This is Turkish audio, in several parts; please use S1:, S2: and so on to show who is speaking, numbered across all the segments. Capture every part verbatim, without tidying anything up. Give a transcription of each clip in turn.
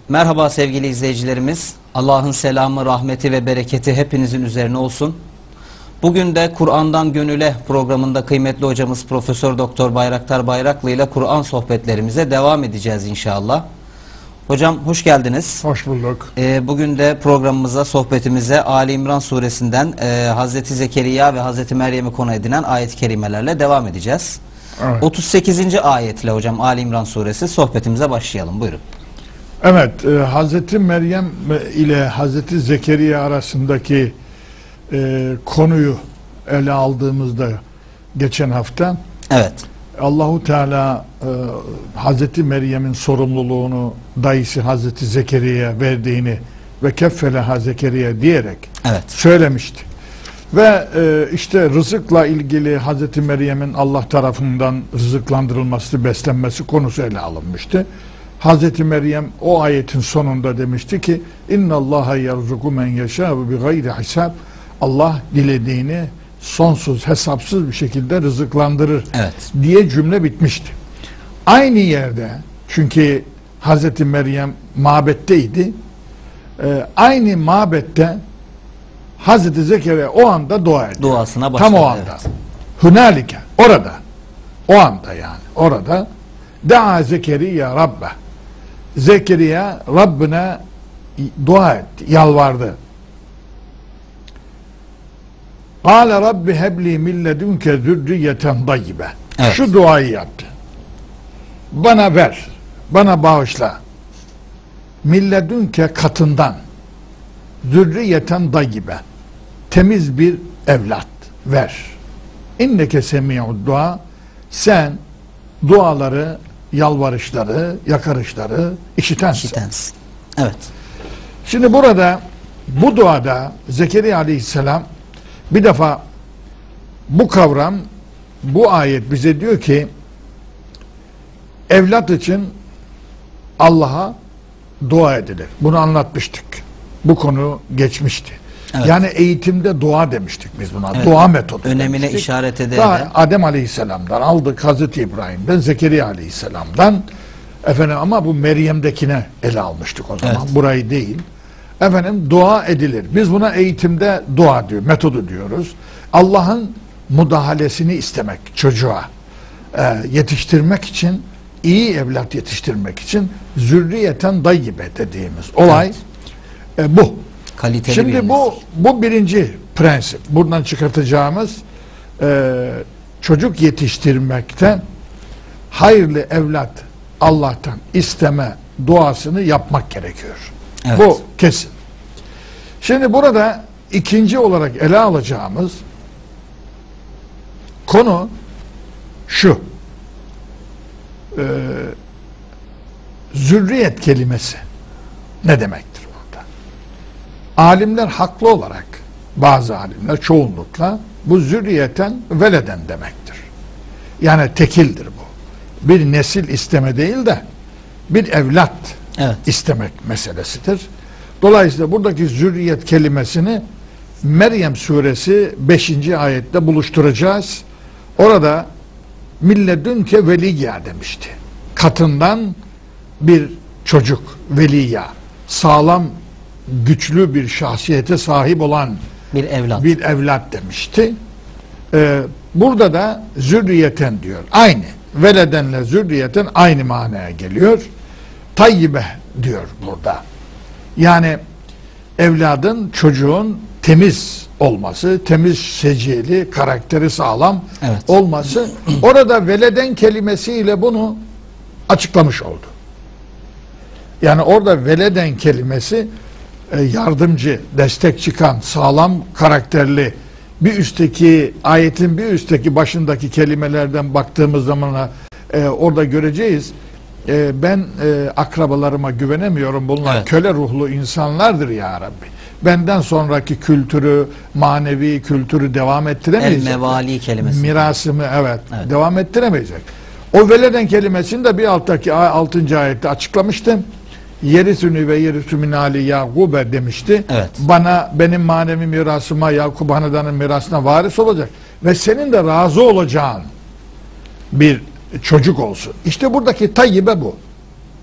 S1: Merhaba sevgili izleyicilerimiz. Allah'ın selamı, rahmeti ve bereketi hepinizin üzerine olsun. Bugün de Kur'an'dan Gönüle programında kıymetli hocamız Profesör Doktor Bayraktar Bayraklı ile Kur'an sohbetlerimize devam edeceğiz inşallah. Hocam hoş geldiniz.
S2: Hoş bulduk.
S1: Ee, bugün de programımıza, sohbetimize Ali İmran suresinden e, Hazreti Zekeriya ve Hazreti Meryem'i konu edinen ayet-i kerimelerle devam edeceğiz.
S2: Evet.
S1: otuz sekizinci ayetle hocam Ali İmran suresi sohbetimize başlayalım. Buyurun.
S2: Evet, e, Hazreti Meryem ile Hazreti Zekeriya arasındaki e, konuyu ele aldığımızda geçen hafta
S1: Evet.
S2: Allahu Teala e, Hazreti Meryem'in sorumluluğunu dayısı Hazreti Zekeriya'ya verdiğini ve keffeleha Zekeriya diyerek
S1: Evet.
S2: söylemişti. Ve e, işte rızıkla ilgili Hazreti Meryem'in Allah tarafından rızıklandırılması, beslenmesi konusu ele alınmıştı. Hazreti Meryem o ayetin sonunda demişti ki İnna Allaha yerzuku men yeşâ bi gayri hisab. Allah dilediğini sonsuz, hesapsız bir şekilde rızıklandırır
S1: Evet.
S2: diye cümle bitmişti. Aynı yerde, çünkü Hazreti Meryem mabetteydi. E, aynı mabette Hazreti Zekeriya o anda dua ediyor.
S1: Duasına başladı.
S2: Tam o anda.
S1: Evet.
S2: Hünalike. Orada. O anda yani. Orada. Daa Zekeriya Rabbe. Zekeriya Rabbine dua etti. Yalvardı. Kâle Rabbi hebli min ledünke zürriyeten dayyibe.
S1: Evet.
S2: Şu duayı yaptı. Bana ver. Bana bağışla. Min ledünke katından zürriyeten dayyibe. Temiz bir evlat ver. İnneke semi'ud dua. Sen duaları, yalvarışları, yakarışları işitensin.
S1: İşitensin. Evet.
S2: Şimdi burada bu duada Zekeriya Aleyhisselam bir defa bu kavram, bu ayet bize diyor ki evlat için Allah'a dua edilir. Bunu anlatmıştık. Bu konu geçmişti.
S1: Evet.
S2: Yani eğitimde dua demiştik biz buna.
S1: Evet.
S2: Dua metodu
S1: Önemine
S2: demiştik.
S1: işaret ederek.
S2: Daha Adem Aleyhisselam'dan aldık, Hazreti İbrahim'den, Zekeriya Aleyhisselam'dan efendim, ama bu Meryem'dekine ele almıştık o zaman.
S1: Evet.
S2: Burayı değil. Efendim dua edilir. Biz buna eğitimde dua diyor, metodu diyoruz. Allah'ın müdahalesini istemek çocuğa. Ee, yetiştirmek için, iyi evlat yetiştirmek için zürriyeten dayyibe dediğimiz olay
S1: Evet.
S2: e, bu.
S1: Kaliteli
S2: Şimdi
S1: bir
S2: bu bu birinci prensip. Buradan çıkartacağımız e, çocuk yetiştirmekte hayırlı evlat Allah'tan isteme duasını yapmak gerekiyor.
S1: Evet.
S2: Bu kesin. Şimdi burada ikinci olarak ele alacağımız konu şu. E, zürriyet kelimesi ne demektir burada? Alimler haklı olarak, bazı alimler çoğunlukla bu zürriyeten veleden demektir. Yani tekildir bu. Bir nesil isteme değil de bir evlat
S1: Evet.
S2: istemek meselesidir. Dolayısıyla buradaki zürriyet kelimesini Meryem suresi beşinci ayette buluşturacağız. Orada milledünke veliyya demişti. Katından bir çocuk, veliyya, sağlam, güçlü bir şahsiyete sahip olan
S1: Bir evlat.
S2: bir evlat demişti. Ee, burada da zürriyeten diyor. Aynı. Veledenle zürriyeten aynı manaya geliyor. Tayyibe diyor burada. Yani evladın, çocuğun temiz olması, temiz seciyeli, karakteri sağlam
S1: Evet.
S2: olması. Orada veleden kelimesiyle bunu açıklamış oldu. Yani orada veleden kelimesi e, yardımcı, destek çıkan, sağlam karakterli, bir üstteki ayetin bir üstteki başındaki kelimelerden baktığımız zaman e, orada göreceğiz. E, ben e, akrabalarıma güvenemiyorum. Bunlar
S1: Evet.
S2: köle ruhlu insanlardır ya Rabbi. Benden sonraki kültürü, manevi kültürü devam ettiremeyecek.
S1: El mevali kelimesi.
S2: Mirasımı evet,
S1: Evet.
S2: devam ettiremeyecek. O veleden kelimesini de bir alttaki altıncı ayette açıklamıştım. Yerisünü ve yerisü min ali Yakub'e demişti.
S1: Evet.
S2: Bana, benim manevi mirasıma, Yakub hanedanın mirasına varis olacak ve senin de razı olacağın bir çocuk olsun. İşte buradaki tayyibe bu.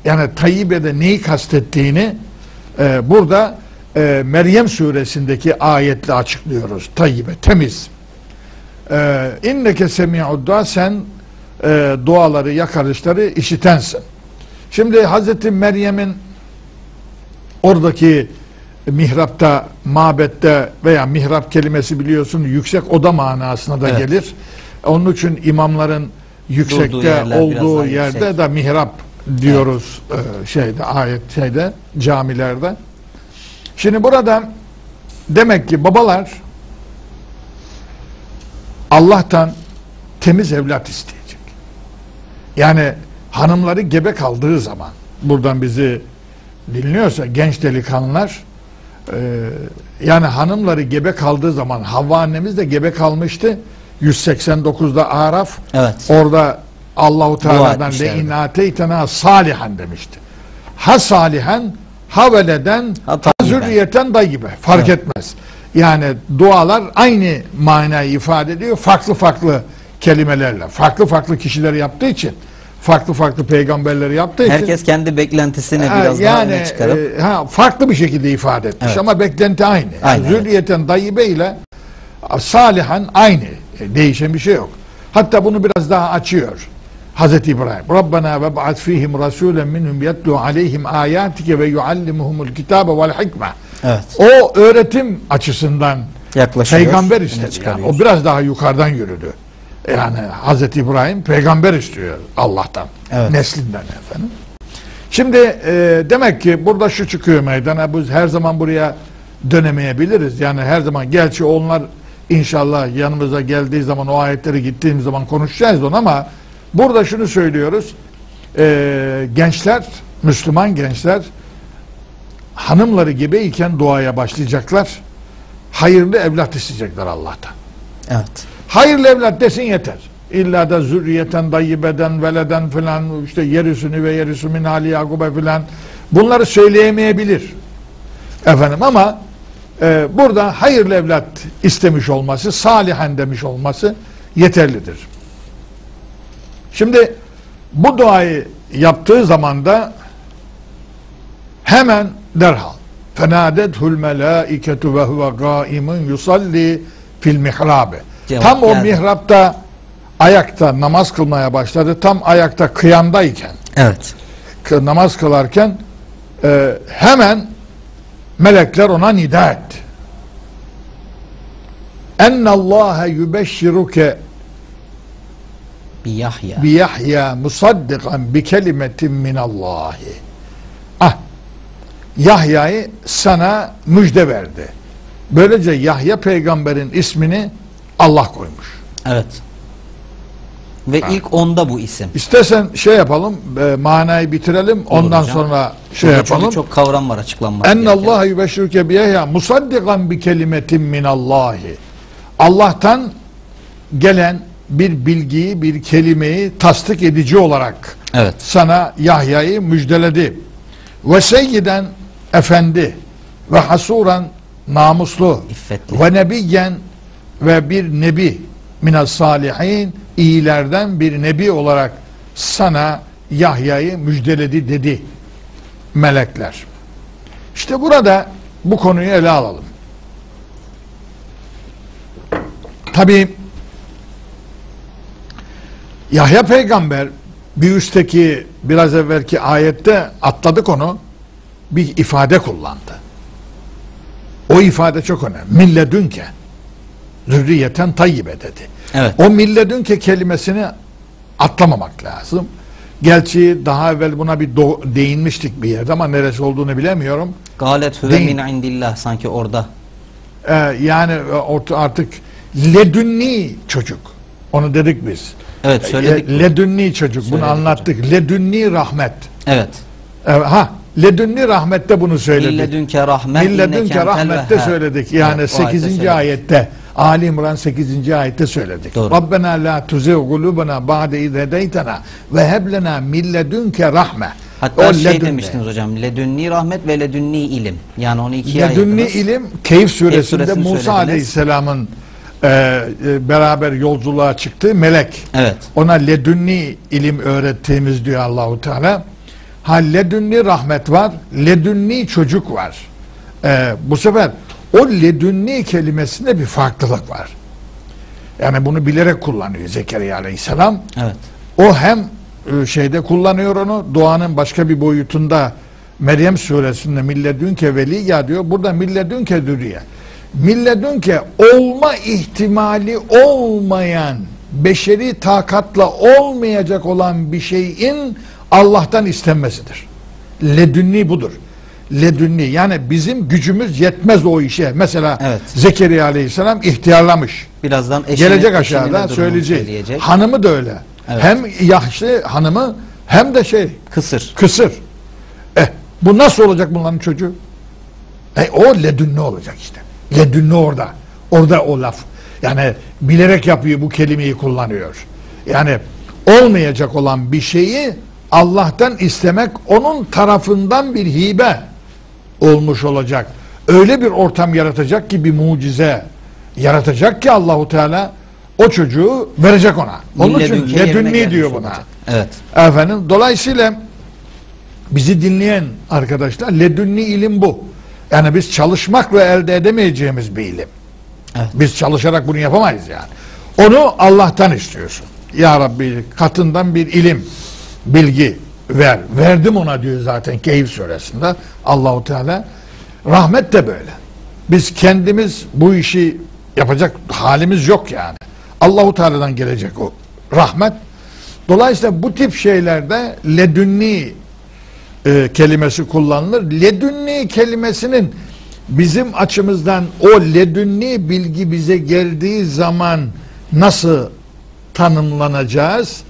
S2: Yani tayyibe'de neyi kastettiğini e, burada e, Meryem suresindeki ayetle açıklıyoruz. Tayyibe, temiz. E, İnneke semi'ud dua, sen e, duaları, yakarışları işitensin. Şimdi Hazreti Meryem'in oradaki mihrapta, mabette veya mihrap kelimesi biliyorsun yüksek oda manasına da
S1: Evet.
S2: gelir. Onun için imamların yüksekte
S1: Durduğu yerler biraz
S2: olduğu
S1: daha
S2: yerde
S1: yüksek.
S2: de mihrap diyoruz e, şeyde, ayet şeyde, camilerde. Şimdi burada demek ki babalar Allah'tan temiz evlat isteyecek. Yani hanımları gebe kaldığı zaman, buradan bizi dinliyorsa genç delikanlılar, e, yani hanımları gebe kaldığı zaman, Havva annemiz de gebe kalmıştı. yüz seksen dokuzda Araf,
S1: Evet.
S2: orada Allahu Teala'dan le
S1: etmişlerdi.
S2: inateytena salihan demişti. Ha salihan, ha veleden,
S1: Ha
S2: ha
S1: tayyiben.
S2: zürriyeten dayyibe. Fark
S1: Evet.
S2: etmez. Yani dualar aynı manayı ifade ediyor. Farklı farklı kelimelerle. Farklı farklı kişiler yaptığı için, farklı farklı peygamberleri yaptığı için,
S1: Herkes kendi beklentisini
S2: Ha,
S1: biraz daha
S2: yani
S1: öne çıkarıp
S2: e, ha, farklı bir şekilde ifade etmiş
S1: Evet.
S2: ama beklenti aynı. Yani
S1: Aynı, evet.
S2: zürriyeten dayyibe ile salihan aynı. E, değişen bir şey yok. Hatta bunu biraz daha açıyor Hazreti İbrahim. Rabbena ve ba'at fihim rasulen minhum yetlu aleyhim ayatike ve yuallimuhumul kitabe vel hikme.
S1: evet.
S2: O öğretim açısından
S1: Yaklaşıyor.
S2: peygamber
S1: öne
S2: istedi. Yani.
S1: çıkarıyor.
S2: O biraz daha yukarıdan yürüdü. Yani Hazreti İbrahim peygamber istiyor Allah'tan.
S1: Evet.
S2: Neslinden efendim. Şimdi e, demek ki burada şu çıkıyor meydana. Biz her zaman buraya dönemeyebiliriz. Yani her zaman, gerçi onlar inşallah yanımıza geldiği zaman, o ayetleri gittiğimiz zaman konuşacağız onu, ama burada şunu söylüyoruz. E, gençler, Müslüman gençler hanımları gebeyken duaya başlayacaklar. Hayırlı evlat isteyecekler Allah'tan.
S1: Evet.
S2: Hayırlı evlat desin yeter. İlla da zürriyeten dayyibeden veleden filan, işte yerisünü ve yerisü min ali Yakub'e filan, bunları söyleyemeyebilir. Efendim ama e, burada hayırlı evlat istemiş olması, salihan demiş olması yeterlidir. Şimdi bu duayı yaptığı zaman da hemen derhal fenadethul melaiketu ve huve gaimun yusalli fil mihrabe.
S1: Cevap
S2: Tam o
S1: geldi.
S2: mihrapta ayakta namaz kılmaya başladı. Tam ayakta kıyamdayken,
S1: Evet.
S2: kı- namaz kılarken e, hemen melekler ona nida etti. Ennallâhe yübeşşiruke
S1: Bir Yahya.
S2: bi Yahya musaddikan bi kelimetin minallahi. Ah, Yahya'yı sana müjde verdi. Böylece Yahya peygamberin ismini Allah koymuş.
S1: Evet. Ve ilk onda bu isim.
S2: İstersen şey yapalım, e, manayı bitirelim, ondan
S1: hocam.
S2: sonra şey
S1: Burada çünkü
S2: yapalım.
S1: çok kavram var açıklanması gereken.
S2: Ennallâhe yübeşşiruke bi Yahya musaddikan bi kelimetin minallahi. Allah'tan gelen bir bilgiyi, bir kelimeyi tasdik edici olarak
S1: Evet.
S2: sana Yahya'yı müjdeledi. Ve seyyiden, efendi, ve hasuran, namuslu,
S1: İffetli.
S2: ve nebiyyen, ve bir nebi, minas salihin, iyilerden bir nebi olarak sana Yahya'yı müjdeledi dedi melekler. İşte burada bu konuyu ele alalım. Tabii Yahya peygamber bir üstteki, biraz evvelki ayette atladık onu, bir ifade kullandı. O ifade çok önemli. Milledünke zürriyeten tayyibe dedi.
S1: Evet.
S2: O milledünke kelimesini atlamamak lazım. Gerçi daha evvel buna bir do- değinmiştik bir yerde ama neresi olduğunu bilemiyorum.
S1: Galet huve
S2: Değil.
S1: min indillah, sanki orada.
S2: Ee, yani ort- artık ledünni çocuk. Onu dedik biz.
S1: Evet, söyledik.
S2: E, ledünni çocuk. Bunu
S1: Söyledik
S2: anlattık. Ledünni rahmet.
S1: Evet.
S2: E, ha, ledünni rahmette bunu söyledik.
S1: Milledünke rahmet.
S2: Milledünke
S1: inneke entel
S2: rahmette
S1: vehhab.
S2: söyledik. Yani
S1: Evet, o ayette
S2: sekizinci
S1: söyledik.
S2: ayette, Ali İmran sekizinci ayette söyledik.
S1: Doğru.
S2: Rabbena la tuzigh kulubana ba'de iz hedeytena ve heb lena min ledünke rahme.
S1: Hatta
S2: O
S1: şey
S2: ledünne.
S1: demiştiniz hocam. Ledünni rahmet ve ledünni ilim. Yani onu ikiye
S2: Ledünni
S1: ayırdınız.
S2: ilim, Keyif suresinde
S1: suresini
S2: Musa
S1: söylediniz.
S2: Aleyhisselam'ın e, e, beraber yolculuğa çıktığı melek.
S1: Evet.
S2: Ona ledünni ilim öğrettiğimiz diyor Allahu Teala. Ha ledünni rahmet var, ledünni çocuk var. Ee, bu sefer o ledünni kelimesinde bir farklılık var. Yani bunu bilerek kullanıyor Zekeriya Aleyhisselam.
S1: Evet.
S2: O hem e, şeyde kullanıyor onu, duanın başka bir boyutunda Meryem suresinde milledünke veliyya diyor. Burada milledünke dürüye. Milledünke olma ihtimali olmayan, beşeri takatla olmayacak olan bir şeyin Allah'tan istenmesidir. Ledünni budur. Ledünni, yani bizim gücümüz yetmez o işe. Mesela
S1: Evet.
S2: Zekeriya Aleyhisselam ihtiyarlamış.
S1: Birazdan eşini,
S2: Gelecek
S1: eşinin de
S2: aşağıda
S1: durumunu
S2: söyleyecek.
S1: söyleyecek.
S2: Hanımı da öyle.
S1: Evet.
S2: Hem yaşlı hanımı hem de şey
S1: Kısır.
S2: kısır. Eh, bu nasıl olacak bunların çocuğu? E, o ledünni olacak işte. Ledünni orada. Orada o laf. Yani bilerek yapıyor, bu kelimeyi kullanıyor. Yani olmayacak olan bir şeyi Allah'tan istemek onun tarafından bir hibe olmuş olacak. Öyle bir ortam yaratacak ki, bir mucize yaratacak ki Allahu Teala o çocuğu verecek ona. Onun için
S1: Milledünke yerine
S2: ledünni
S1: gelmiş
S2: diyor buna.
S1: olacak. Evet.
S2: Efendim, dolayısıyla bizi dinleyen arkadaşlar, ledünni ilim bu. Yani biz çalışmakla elde edemeyeceğimiz bir ilim.
S1: Evet.
S2: Biz çalışarak bunu yapamayız yani. Onu Allah'tan istiyorsun. Ya Rabbi, katından bir ilim, bilgi ver. Verdim ona diyor zaten Kehf suresinde Allahu Teala. Rahmet de böyle. Biz kendimiz bu işi yapacak halimiz yok yani. Allahu Teala'dan gelecek o rahmet. Dolayısıyla bu tip şeylerde ledünni e, kelimesi kullanılır. Ledünni kelimesinin bizim açımızdan o ledünni bilgi bize geldiği zaman nasıl tanımlanacağız?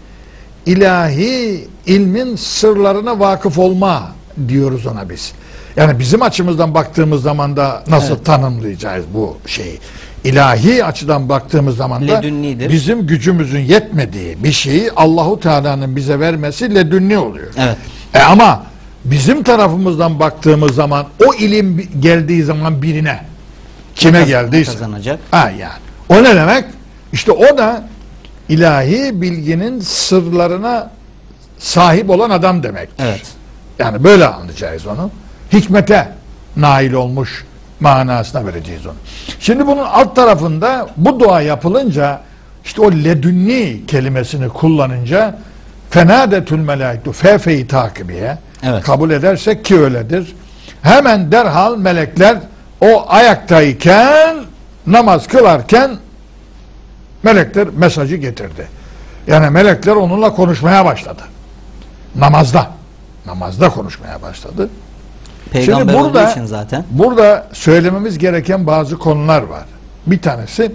S2: İlahi ilmin sırlarına vakıf olma diyoruz ona biz. Yani bizim açımızdan baktığımız zaman da nasıl
S1: Evet.
S2: tanımlayacağız bu şeyi? İlahi açıdan baktığımız zaman da
S1: Ledünnidir.
S2: bizim gücümüzün yetmediği bir şeyi Allahu Teala'nın bize vermesi ledünni oluyor.
S1: Evet.
S2: E ama bizim tarafımızdan baktığımız zaman o ilim geldiği zaman birine, kime
S1: Kaz-
S2: geldiyse
S1: kazanacak.
S2: ha yani. O ne demek? İşte o da ilahi bilginin sırlarına sahip olan adam demek.
S1: Evet.
S2: Yani böyle anlayacağız onu. Hikmete nail olmuş manasına vereceğiz onu. Şimdi bunun alt tarafında bu dua yapılınca, işte o ledünni kelimesini kullanınca fenadetül melâiktu fe-fe-i takibiye,
S1: Evet.
S2: kabul edersek ki öyledir. Hemen derhal melekler o ayaktayken, namaz kılarken melekler mesajı getirdi. Yani melekler onunla konuşmaya başladı. Namazda. Namazda konuşmaya başladı.
S1: Peygamber
S2: Şimdi burada,
S1: olduğu için zaten.
S2: burada söylememiz gereken bazı konular var. Bir tanesi,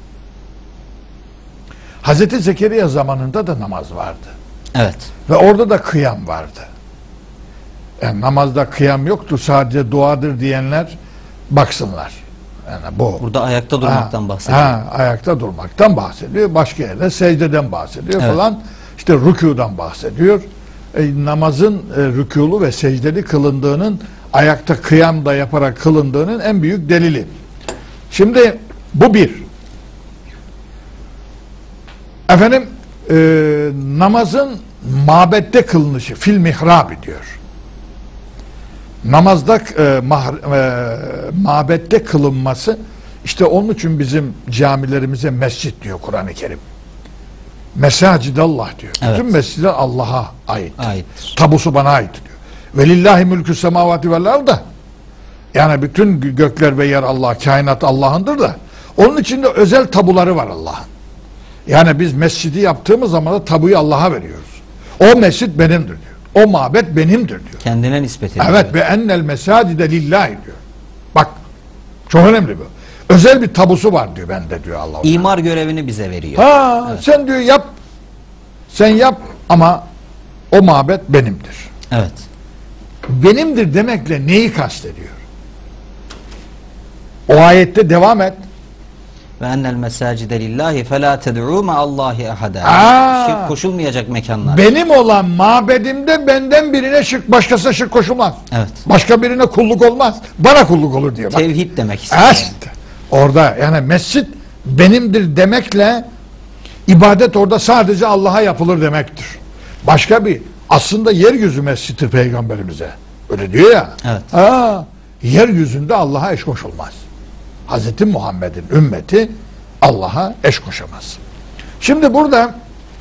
S2: Hazreti Zekeriya zamanında da namaz vardı.
S1: Evet.
S2: Ve orada da kıyam vardı. Yani namazda kıyam yoktu, sadece duadır diyenler baksınlar. Yani bu.
S1: Burada ayakta durmaktan
S2: Ha,
S1: bahsediyor.
S2: Ha, ayakta durmaktan bahsediyor. Başka yerde secdeden bahsediyor
S1: Evet.
S2: falan. İşte rükûdan bahsediyor. E, namazın e, rükûlu ve secdeli kılındığının, ayakta kıyam da yaparak kılındığının en büyük delili. Şimdi bu bir. Efendim e, namazın mabette kılınışı, fil mihrabi diyor. Namazda e, mahr, e, mabette kılınması, işte onun için bizim camilerimize mescit diyor Kur'an-ı Kerim. Mesacidallah diyor.
S1: Evet.
S2: Bütün mescidler Allah'a ait.
S1: Aittir.
S2: Tabusu bana ait diyor. Velillahi mülkü semavati vel arda. Yani bütün gökler ve yer Allah, kainat Allah'ındır da. Onun içinde özel tabuları var Allah'ın. Yani biz mescidi yaptığımız zaman da tabuyu Allah'a veriyoruz. O mescit benimdir diyor. O mabet benimdir diyor.
S1: Kendine nispet ediyor.
S2: Evet, ve ennel mesacide lillahi diyor. Bak, çok önemli bu. Özel bir tabusu var diyor bende diyor Allah.
S1: İmar görevini bize veriyor.
S2: Ha,
S1: Evet.
S2: sen diyor yap. Sen yap ama o mabet benimdir.
S1: Evet.
S2: Benimdir demekle neyi kastediyor? O ayette devam et.
S1: Ve ennel mesacide lillahi felâ ted'û ma'allâhi ahadâ.
S2: Aa.
S1: Şirk koşulmayacak mekanlar.
S2: Benim olan mabedimde benden birine şirk, başkasına şirk koşulmaz.
S1: Evet.
S2: Başka birine kulluk olmaz. Bana kulluk olur diyor. Bak.
S1: Tevhid demek istiyor.
S2: Ha işte. Orada yani mescit benimdir demekle ibadet orada sadece Allah'a yapılır demektir. Başka bir Aslında yeryüzü mescittir peygamberimize. Öyle diyor ya.
S1: Evet.
S2: Ha, yeryüzünde Allah'a eş koşulmaz. Hazreti Muhammed'in ümmeti Allah'a eş koşamaz. Şimdi burada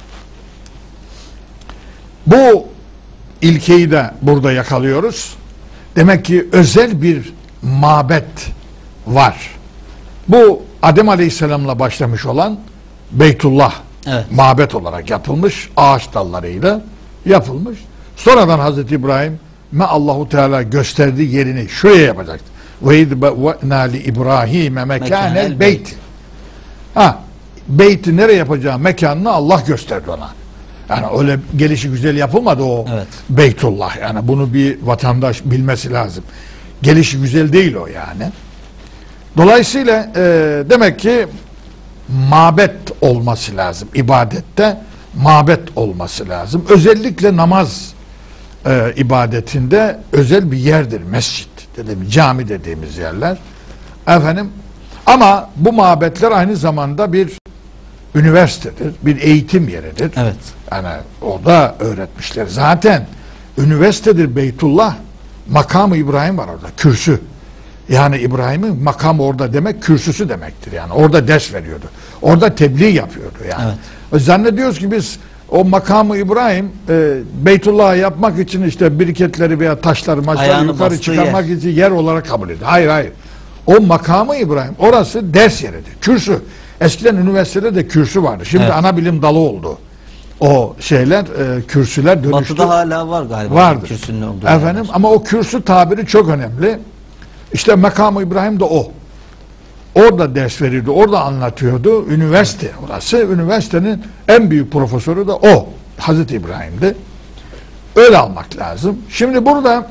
S2: bu ilkeyi de burada yakalıyoruz. Demek ki özel bir mabet var. Bu Adem Aleyhisselam'la başlamış olan Beytullah,
S1: evet,
S2: mabet olarak yapılmış, ağaç dallarıyla yapılmış. Sonradan Hazreti İbrahim me Allahu Teala gösterdiği yerini şuraya yapacaktı. Ve idba'na li İbrahim'e mekanel beyt. Ha, beyti nereye yapacağı mekanını Allah gösterdi ona. Yani öyle gelişi güzel yapılmadı o,
S1: evet,
S2: Beytullah. Yani bunu bir vatandaş bilmesi lazım. Gelişi güzel değil o yani. Dolayısıyla e, demek ki mabet olması lazım. İbadette mabet olması lazım. Özellikle namaz e, ibadetinde özel bir yerdir mescit dediğimiz, cami dediğimiz yerler. Efendim, ama bu mabetler aynı zamanda bir üniversitedir, bir eğitim yeridir.
S1: evet.
S2: Yani orada öğretmişler. Zaten üniversitedir Beytullah, makamı İbrahim var orada, kürsü. Yani İbrahim'in makamı orada demek kürsüsü demektir. Yani orada ders veriyordu. Orada tebliğ yapıyordu yani.
S1: Evet.
S2: Zannediyoruz ki biz o makamı İbrahim e, Beytullah'ı yapmak için işte biriketleri veya taşları maçları
S1: Ayağını
S2: yukarı çıkarmak
S1: yer.
S2: için yer olarak kabul ediyor. Hayır hayır. O makamı İbrahim, orası ders yeridir. Kürsü. Eskiden üniversitede de kürsü vardı. Şimdi
S1: evet,
S2: ana bilim dalı oldu. O şeyler, e, kürsüler dönüştü.
S1: Batı'da hala var galiba.
S2: Vardır.
S1: Kürsünün olduğu
S2: Efendim,
S1: yerler.
S2: ama o kürsü tabiri çok önemli. İşte makamı İbrahim de o. Orada ders verirdi, orada anlatıyordu. Üniversite orası. Üniversitenin en büyük profesörü de o. Hazreti İbrahim'di. Öyle almak lazım. Şimdi burada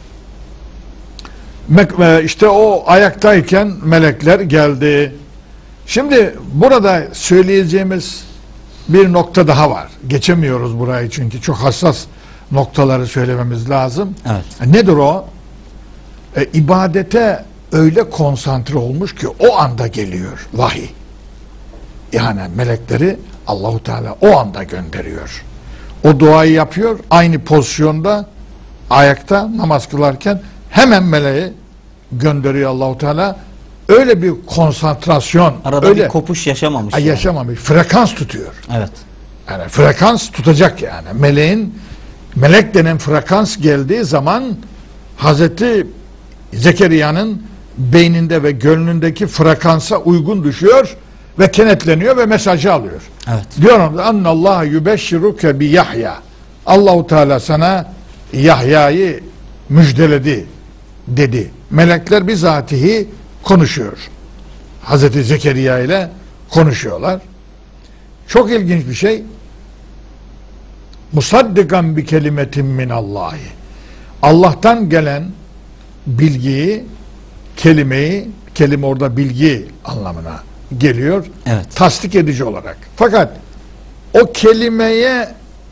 S2: işte o ayaktayken melekler geldi. Şimdi burada söyleyeceğimiz bir nokta daha var. Geçemiyoruz burayı çünkü çok hassas noktaları söylememiz lazım.
S1: Evet.
S2: Nedir o? E, ibadete öyle konsantre olmuş ki o anda geliyor vahiy. Yani melekleri Allahu Teala o anda gönderiyor. O duayı yapıyor, aynı pozisyonda ayakta namaz kılarken hemen meleği gönderiyor Allahu Teala. Öyle bir konsantrasyon,
S1: Arada
S2: öyle
S1: bir kopuş yaşamamış.
S2: Ay,
S1: yani.
S2: yaşamamış. Frekans tutuyor.
S1: Evet.
S2: Yani frekans tutacak yani. Meleğin melek denen frekans geldiği zaman Hazreti Zekeriya'nın beyninde ve gönlündeki frekansa uygun düşüyor ve kenetleniyor ve mesajı alıyor.
S1: Evet.
S2: Diyor Allah yubeşşiruke bi Yahya. Allahu Teala sana Yahya'yı müjdeledi dedi. Melekler bizatihi konuşuyor. Hazreti Zekeriya ile konuşuyorlar. Çok ilginç bir şey. Musaddikan bi kelimetin min Allahi. Allah'tan gelen bilgiyi, kelimeyi, kelime orada bilgi anlamına geliyor.
S1: Evet.
S2: Tasdik edici olarak. Fakat o kelimeye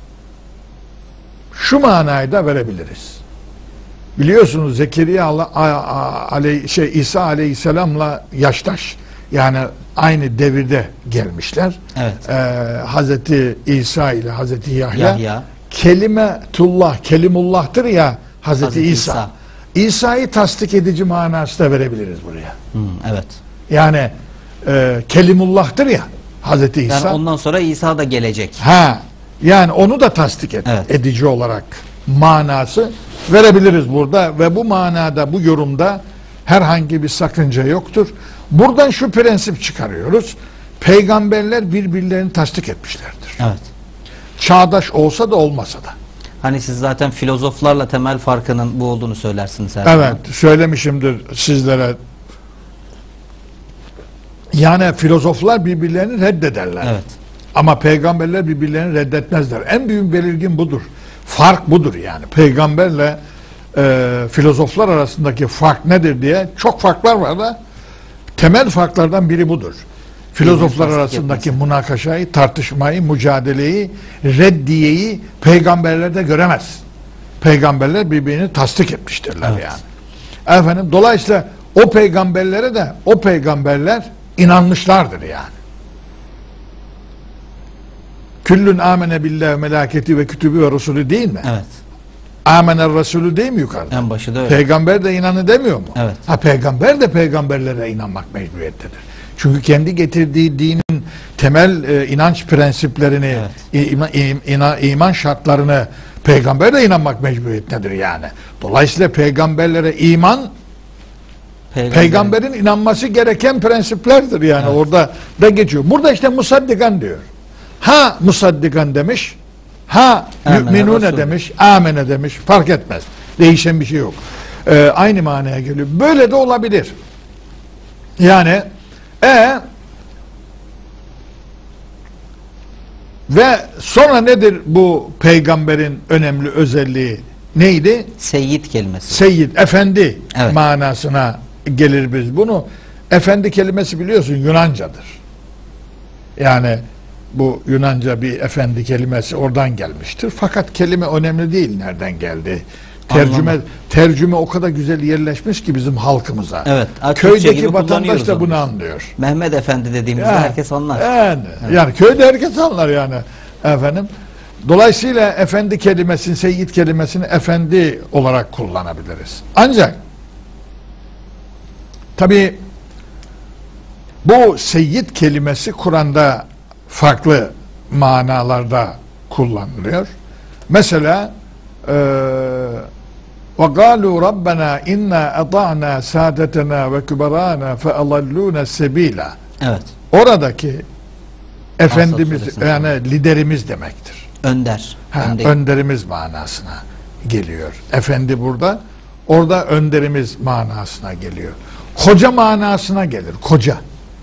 S2: şu manayı da verebiliriz. Biliyorsunuz Zekeriya aleyh, şey İsa Aleyhisselam'la yaştaş. Yani aynı devirde gelmişler.
S1: Evet.
S2: Ee, Hazreti İsa ile Hazreti Yahya,
S1: Yahya.
S2: Kelimetullah, Kelimullah'tır ya Hazreti,
S1: Hazreti
S2: İsa.
S1: İsa.
S2: İsa'yı tasdik edici manası da verebiliriz buraya.
S1: Hmm, evet.
S2: Yani e, Kelimullah'tır ya Hazreti İsa.
S1: Yani ondan sonra İsa da gelecek.
S2: Ha, yani onu da tasdik et,
S1: Evet.
S2: edici olarak manası verebiliriz burada ve bu manada, bu yorumda herhangi bir sakınca yoktur. Buradan şu prensip çıkarıyoruz. Peygamberler birbirlerini tasdik etmişlerdir.
S1: Evet.
S2: Çağdaş olsa da olmasa da.
S1: Hani siz zaten filozoflarla temel farkının bu olduğunu söylersiniz her zaman.
S2: Evet, söylemişimdir sizlere. Yani filozoflar birbirlerini reddederler.
S1: Evet.
S2: Ama peygamberler birbirlerini reddetmezler. En büyük belirgin budur. Fark budur yani. Peygamberle e, filozoflar arasındaki fark nedir diye çok farklar var da temel farklardan biri budur. Filozoflar arasındaki münakaşayı, tartışmayı, mücadeleyi, reddiyeyi peygamberlerde göremez. Peygamberler birbirini tasdik etmiştirler
S1: Evet.
S2: yani. Efendim, dolayısıyla o peygamberlere de o peygamberler inanmışlardır yani. Küllün amene billahi melaketi ve kütübü ve rusulü değil mi?
S1: Evet.
S2: Amener Resulü değil mi yukarıda?
S1: En başı da öyle.
S2: Peygamber de inanı demiyor mu?
S1: Evet.
S2: Ha, peygamber de peygamberlere inanmak mecburiyettedir. Çünkü kendi getirdiği dinin temel e, inanç prensiplerini,
S1: Evet.
S2: ima, ima, iman şartlarını peygamber de inanmak mecburiyetindedir yani. Dolayısıyla peygamberlere iman
S1: Peygamberin,
S2: peygamberin inanması gereken prensiplerdir yani.
S1: Evet.
S2: Orada da geçiyor. Burada işte musaddikan diyor. Ha musaddikan demiş, ha
S1: Amene
S2: yu'minune
S1: Resul.
S2: demiş, amene demiş, fark etmez. Değişen bir şey yok. Ee, aynı manaya geliyor. Böyle de olabilir. Yani e ve sonra nedir bu peygamberin önemli özelliği? Neydi?
S1: Seyyid kelimesi.
S2: Seyyid, efendi
S1: Evet.
S2: manasına gelir biz. Bunu efendi kelimesi biliyorsun Yunancadır. Yani bu Yunanca bir efendi kelimesi oradan gelmiştir. Fakat kelime önemli değil nereden geldi. Tercüme
S1: Anladım.
S2: tercüme o kadar güzel yerleşmiş ki bizim halkımıza.
S1: Evet. Türkçe gibi
S2: Köydeki vatandaş
S1: kullanıyoruz
S2: da
S1: onu
S2: bunu
S1: biz.
S2: anlıyor.
S1: Mehmet Efendi dediğimizde
S2: Yani,
S1: herkes anlar.
S2: Yani, yani köyde herkes anlar yani efendim. Dolayısıyla efendi kelimesini, seyyid kelimesini efendi olarak kullanabiliriz. Ancak tabi bu seyyid kelimesi Kur'an'da farklı manalarda kullanılıyor. Mesela وَقَالُوا رَبَّنَا اِنَّا اَطَعْنَا سَادَتَنَا وَكُبَرَانَا فَأَضَلُّونَ السَّب۪يلَ
S1: Evet.
S2: Oradaki Efendimiz
S1: Suresinde.
S2: yani liderimiz demektir.
S1: Önder.
S2: Ha,
S1: Önde-
S2: önderimiz manasına geliyor. Efendi burada, orada önderimiz manasına geliyor. Koca manasına gelir. Koca.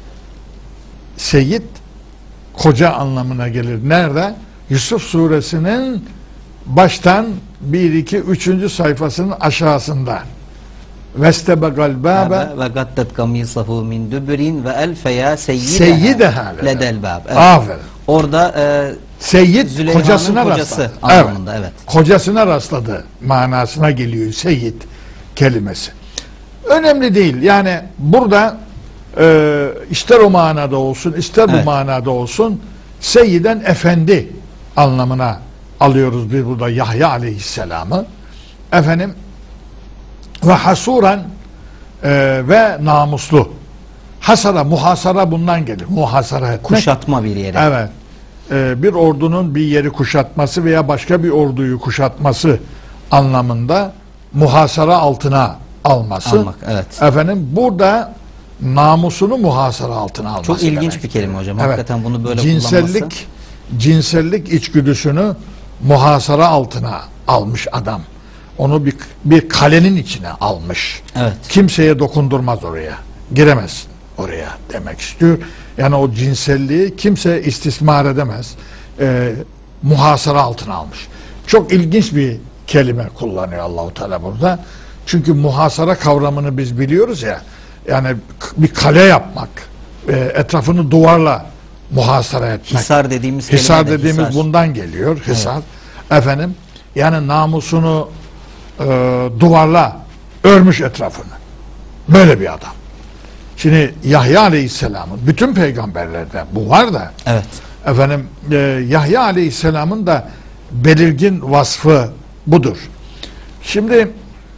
S2: Seyyid koca anlamına gelir. Nerede? Yusuf suresinin baştan bir, iki, üçüncü sayfasının aşağısında. Vestebegal bâbe
S1: ve gaddet kamisahu min dübrin ve elfeya
S2: Seyyideha
S1: seyyideha ledel bab. Evet.
S2: Aferin.
S1: Orada e,
S2: Seyyid
S1: Züleyha'nın
S2: kocasına
S1: kocası
S2: rastladı.
S1: anlamında, evet.
S2: Kocasına rastladı manasına geliyor seyyid kelimesi. Önemli değil. Yani burada e, ister o manada olsun, ister
S1: Evet.
S2: bu manada olsun seyyiden efendi anlamına alıyoruz biz burada Yahya aleyhisselamı. Efendim ve hasuran e, ve namuslu. Hasara, muhasara bundan gelir. Muhasara etmek.
S1: kuşatma bir yere.
S2: Evet. Ee, bir ordunun bir yeri kuşatması veya başka bir orduyu kuşatması anlamında muhasara altına alması.
S1: Almak, evet.
S2: Efendim burada namusunu muhasara altına alması.
S1: Çok ilginç
S2: demek.
S1: bir kelime hocam.
S2: Evet.
S1: Hakikaten bunu böyle
S2: cinsellik,
S1: kullanması.
S2: cinsellik içgüdüsünü muhasara altına almış adam. Onu bir, bir kalenin içine almış.
S1: Evet.
S2: Kimseye dokundurmaz oraya. Giremez oraya demek istiyor. Yani o cinselliği kimse istismar edemez. Ee, muhasara altına almış. Çok ilginç bir kelime kullanıyor Allahu Teala burada. Çünkü muhasara kavramını biz biliyoruz ya. Yani bir kale yapmak, e, etrafını duvarla muhasara etmek.
S1: Hisar dediğimiz kelime
S2: Hisar
S1: de
S2: dediğimiz
S1: hisar.
S2: bundan geliyor. Hisar. Efendim yani namusunu e, duvarla örmüş etrafını. Böyle bir adam. Şimdi Yahya Aleyhisselam'ın bütün peygamberlerde bu var da
S1: Evet.
S2: efendim e, Yahya Aleyhisselam'ın da belirgin vasfı budur. Şimdi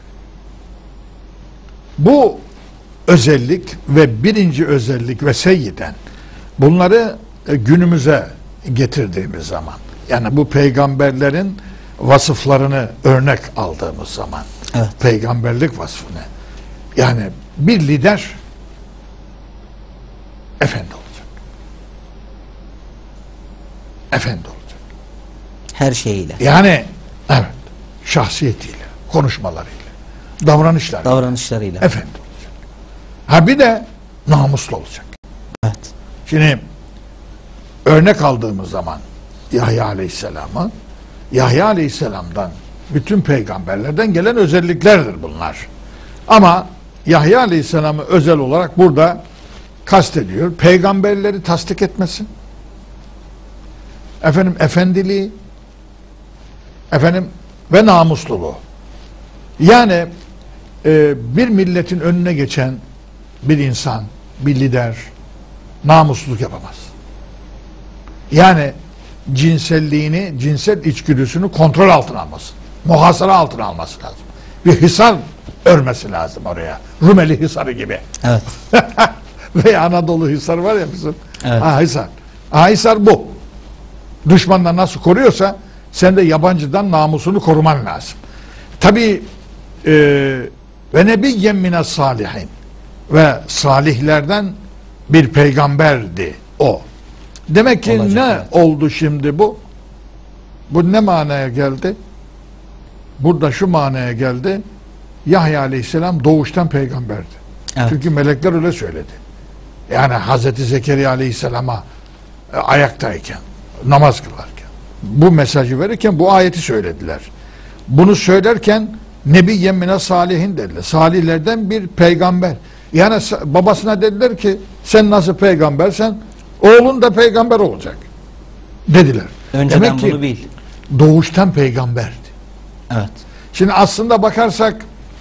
S2: bu özellik ve birinci özellik ve seyyiden bunları e, günümüze getirdiğimiz zaman yani bu peygamberlerin vasıflarını örnek aldığımız zaman
S1: Evet.
S2: peygamberlik vasfını yani bir lider efendi olacak. Efendi olacak.
S1: Her şeyiyle.
S2: Yani evet şahsiyetiyle, konuşmalarıyla, davranışlarıyla
S1: Davranışlarıyla.
S2: efendi olacak. Ha bir de namuslu olacak.
S1: Evet.
S2: Şimdi örnek aldığımız zaman Yahya Aleyhisselam'ı Yahya Aleyhisselam'dan bütün peygamberlerden gelen özelliklerdir bunlar. Ama Yahya Aleyhisselam'ı özel olarak burada kastediyor. Peygamberleri tasdik etmesin. Efendim efendiliği efendim ve namusluluğu. Yani e, bir milletin önüne geçen bir insan, bir lider namusluluk yapamaz. Yani cinselliğini, cinsel içgüdüsünü kontrol altına alması, muhasara altına alması lazım. Bir hisar örmesi lazım oraya. Rumeli Hisarı gibi.
S1: Evet.
S2: Veya Anadolu Hisarı var ya bizim.
S1: Evet.
S2: Ha, Hisar. Ha, Hisar bu. Düşmandan nasıl koruyorsa sen de yabancıdan namusunu koruman lazım. Tabi e, ve nebiyyen mine salihin, ve salihlerden bir peygamberdi o. Demek ki
S1: Olacak,
S2: ne
S1: evet.
S2: oldu şimdi bu? Bu ne manaya geldi? Burada şu manaya geldi. Yahya Aleyhisselam doğuştan peygamberdi.
S1: Evet.
S2: Çünkü melekler öyle söyledi. Yani Hazreti Zekeriya Aleyhisselam'a e, ayaktayken, namaz kılarken, bu mesajı verirken bu ayeti söylediler. Bunu söylerken Nebiyyen mine salihin dediler. Salihlerden bir peygamber. Yani babasına dediler ki sen nasıl peygambersen oğlun da peygamber olacak dediler.
S1: Önceden
S2: Demek ki
S1: bunu bil.
S2: doğuştan peygamberdi.
S1: Evet.
S2: Şimdi aslında bakarsak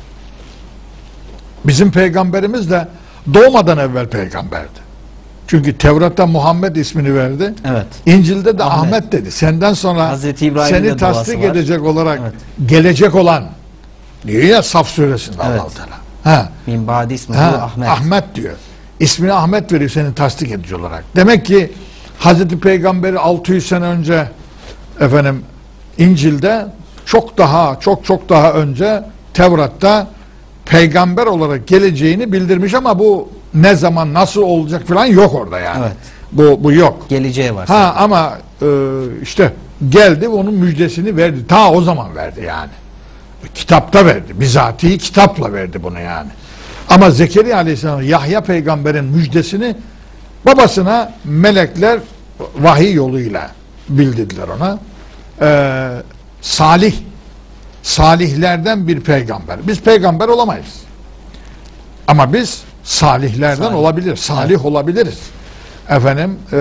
S2: bizim peygamberimiz de doğmadan evvel peygamberdi. Çünkü Tevrat'ta Muhammed ismini verdi.
S1: Evet.
S2: İncil'de de Ahmet,
S1: Ahmet
S2: dedi. Senden sonra
S1: Hazreti İbrahim'in
S2: seni
S1: de duası
S2: tasdik
S1: var.
S2: edecek olarak
S1: Evet.
S2: gelecek olan diyor ya Saf suresinde
S1: Evet.
S2: Allah-u Teala. Ha.
S1: Min ba'di ismi
S2: Ha,
S1: Ahmet.
S2: Ahmet diyor. İsmini Ahmet veriyor seni tasdik edici olarak. Demek ki Hazreti Peygamber'i altı yüz sene önce efendim İncil'de çok daha çok çok daha önce Tevrat'ta peygamber olarak geleceğini bildirmiş ama bu ne zaman nasıl olacak falan yok orada yani.
S1: Evet.
S2: Bu bu yok.
S1: Geleceği var.
S2: Ha ama e, işte geldi onun müjdesini verdi. Ta o zaman verdi yani. Kitapta verdi. Bizatihi kitapla verdi bunu yani. Ama Zekeriya Aleyhisselam Yahya peygamberin müjdesini babasına melekler vahiy yoluyla bildirdiler ona. Ee, salih salihlerden bir peygamber. Biz peygamber olamayız. Ama biz salihlerden
S1: Salih.
S2: olabilir. Salih
S1: Evet.
S2: olabiliriz. Efendim ee,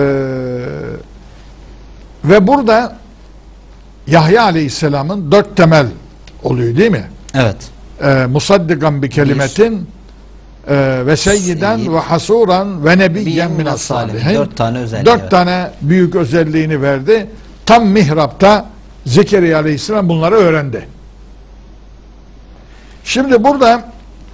S2: ve burada Yahya Aleyhisselam'ın dört temel oluyor değil mi?
S1: Evet.
S2: Ee, musaddikan bi kelimetin e, ve seyyiden
S1: Seyyid.
S2: ve hasuran ve nebiyyen
S1: Biyyen
S2: minas
S1: salihin.
S2: salihin.
S1: Dört tane özelliği,
S2: Dört
S1: evet.
S2: tane büyük özelliğini verdi. Tam mihrapta Zekeriya Aleyhisselam bunları öğrendi. Şimdi burada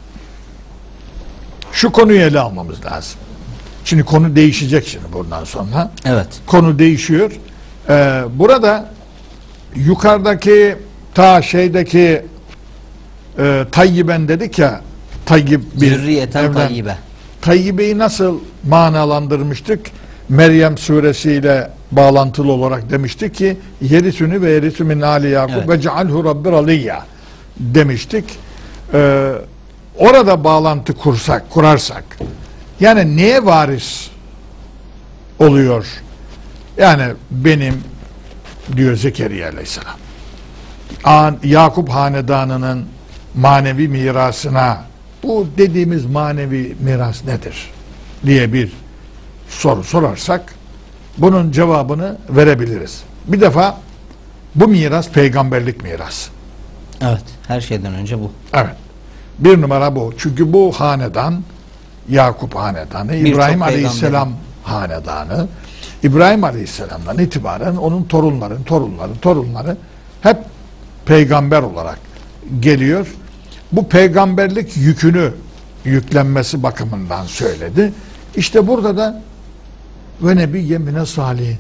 S2: şu konuyu ele almamız lazım. Şimdi konu değişecek şimdi bundan sonra.
S1: Evet.
S2: Konu değişiyor. Ee, burada yukarıdaki ta şeydeki e, Tayyiben dedik ya, Tayyib bir
S1: Zürriyeten
S2: evlen.
S1: tayyibe.
S2: Tayyibe'yi nasıl manalandırmıştık? Meryem suresiyle bağlantılı olarak demiştik ki yerisünü ve yerisü min ali Yakub
S1: Evet.
S2: ve cealhu rabbi aliyya demiştik. Ee, orada bağlantı kursak, kurarsak yani neye varis oluyor? Yani benim diyor Zekeriya Aleyhisselam. An, Yakup hanedanının manevi mirasına bu dediğimiz manevi miras nedir diye bir soru sorarsak bunun cevabını verebiliriz. Bir defa bu miras peygamberlik mirası.
S1: Evet. Her şeyden önce bu.
S2: Evet. Bir numara bu. Çünkü bu hanedan Yakup hanedanı,
S1: Birçok
S2: İbrahim
S1: peygamberin.
S2: Aleyhisselam hanedanı. İbrahim Aleyhisselam'dan itibaren onun torunların, torunları, torunları hep peygamber olarak geliyor. Bu peygamberlik yükünü yüklenmesi bakımından söyledi. İşte burada da ve nebiyye mine salihin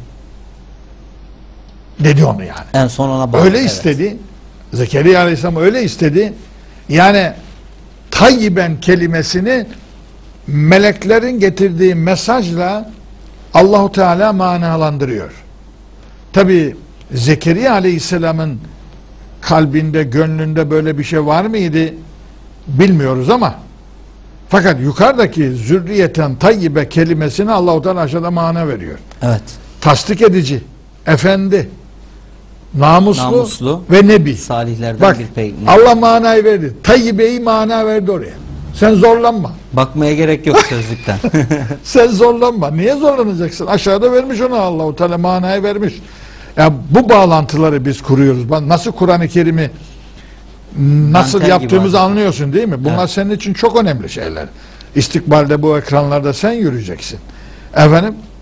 S2: dedi onu yani.
S1: En son ona bağlı.
S2: Öyle
S1: evet.
S2: istedi. Zekeriya Aleyhisselam öyle istedi. Yani tayyiben kelimesini meleklerin getirdiği mesajla Allahu Teala manalandırıyor. Tabi Zekeriya Aleyhisselam'ın kalbinde, gönlünde böyle bir şey var mıydı bilmiyoruz ama fakat yukarıdaki zürriyeten tayyibe kelimesini Allahu Teala aşağıda mana veriyor.
S1: Evet.
S2: Tasdik edici, efendi, namuslu,
S1: Namuslu,
S2: ve nebi.
S1: salihlerden
S2: Bak
S1: bir peygamber.
S2: Allah manayı verdi. Tayyibe'yi mana verdi oraya. Sen zorlanma.
S1: Bakmaya gerek yok sözlükten.
S2: Sen zorlanma. Niye zorlanacaksın? Aşağıda vermiş ona Allahu Teala manayı vermiş. Ya bu bağlantıları biz kuruyoruz. Bak nasıl Kur'an-ı Kerim'i nasıl
S1: Dantel gibi
S2: yaptığımızı
S1: abi.
S2: anlıyorsun değil mi? Bunlar
S1: Evet.
S2: senin için çok önemli şeyler. İstikbalde bu ekranlarda sen yürüyeceksin. Efendim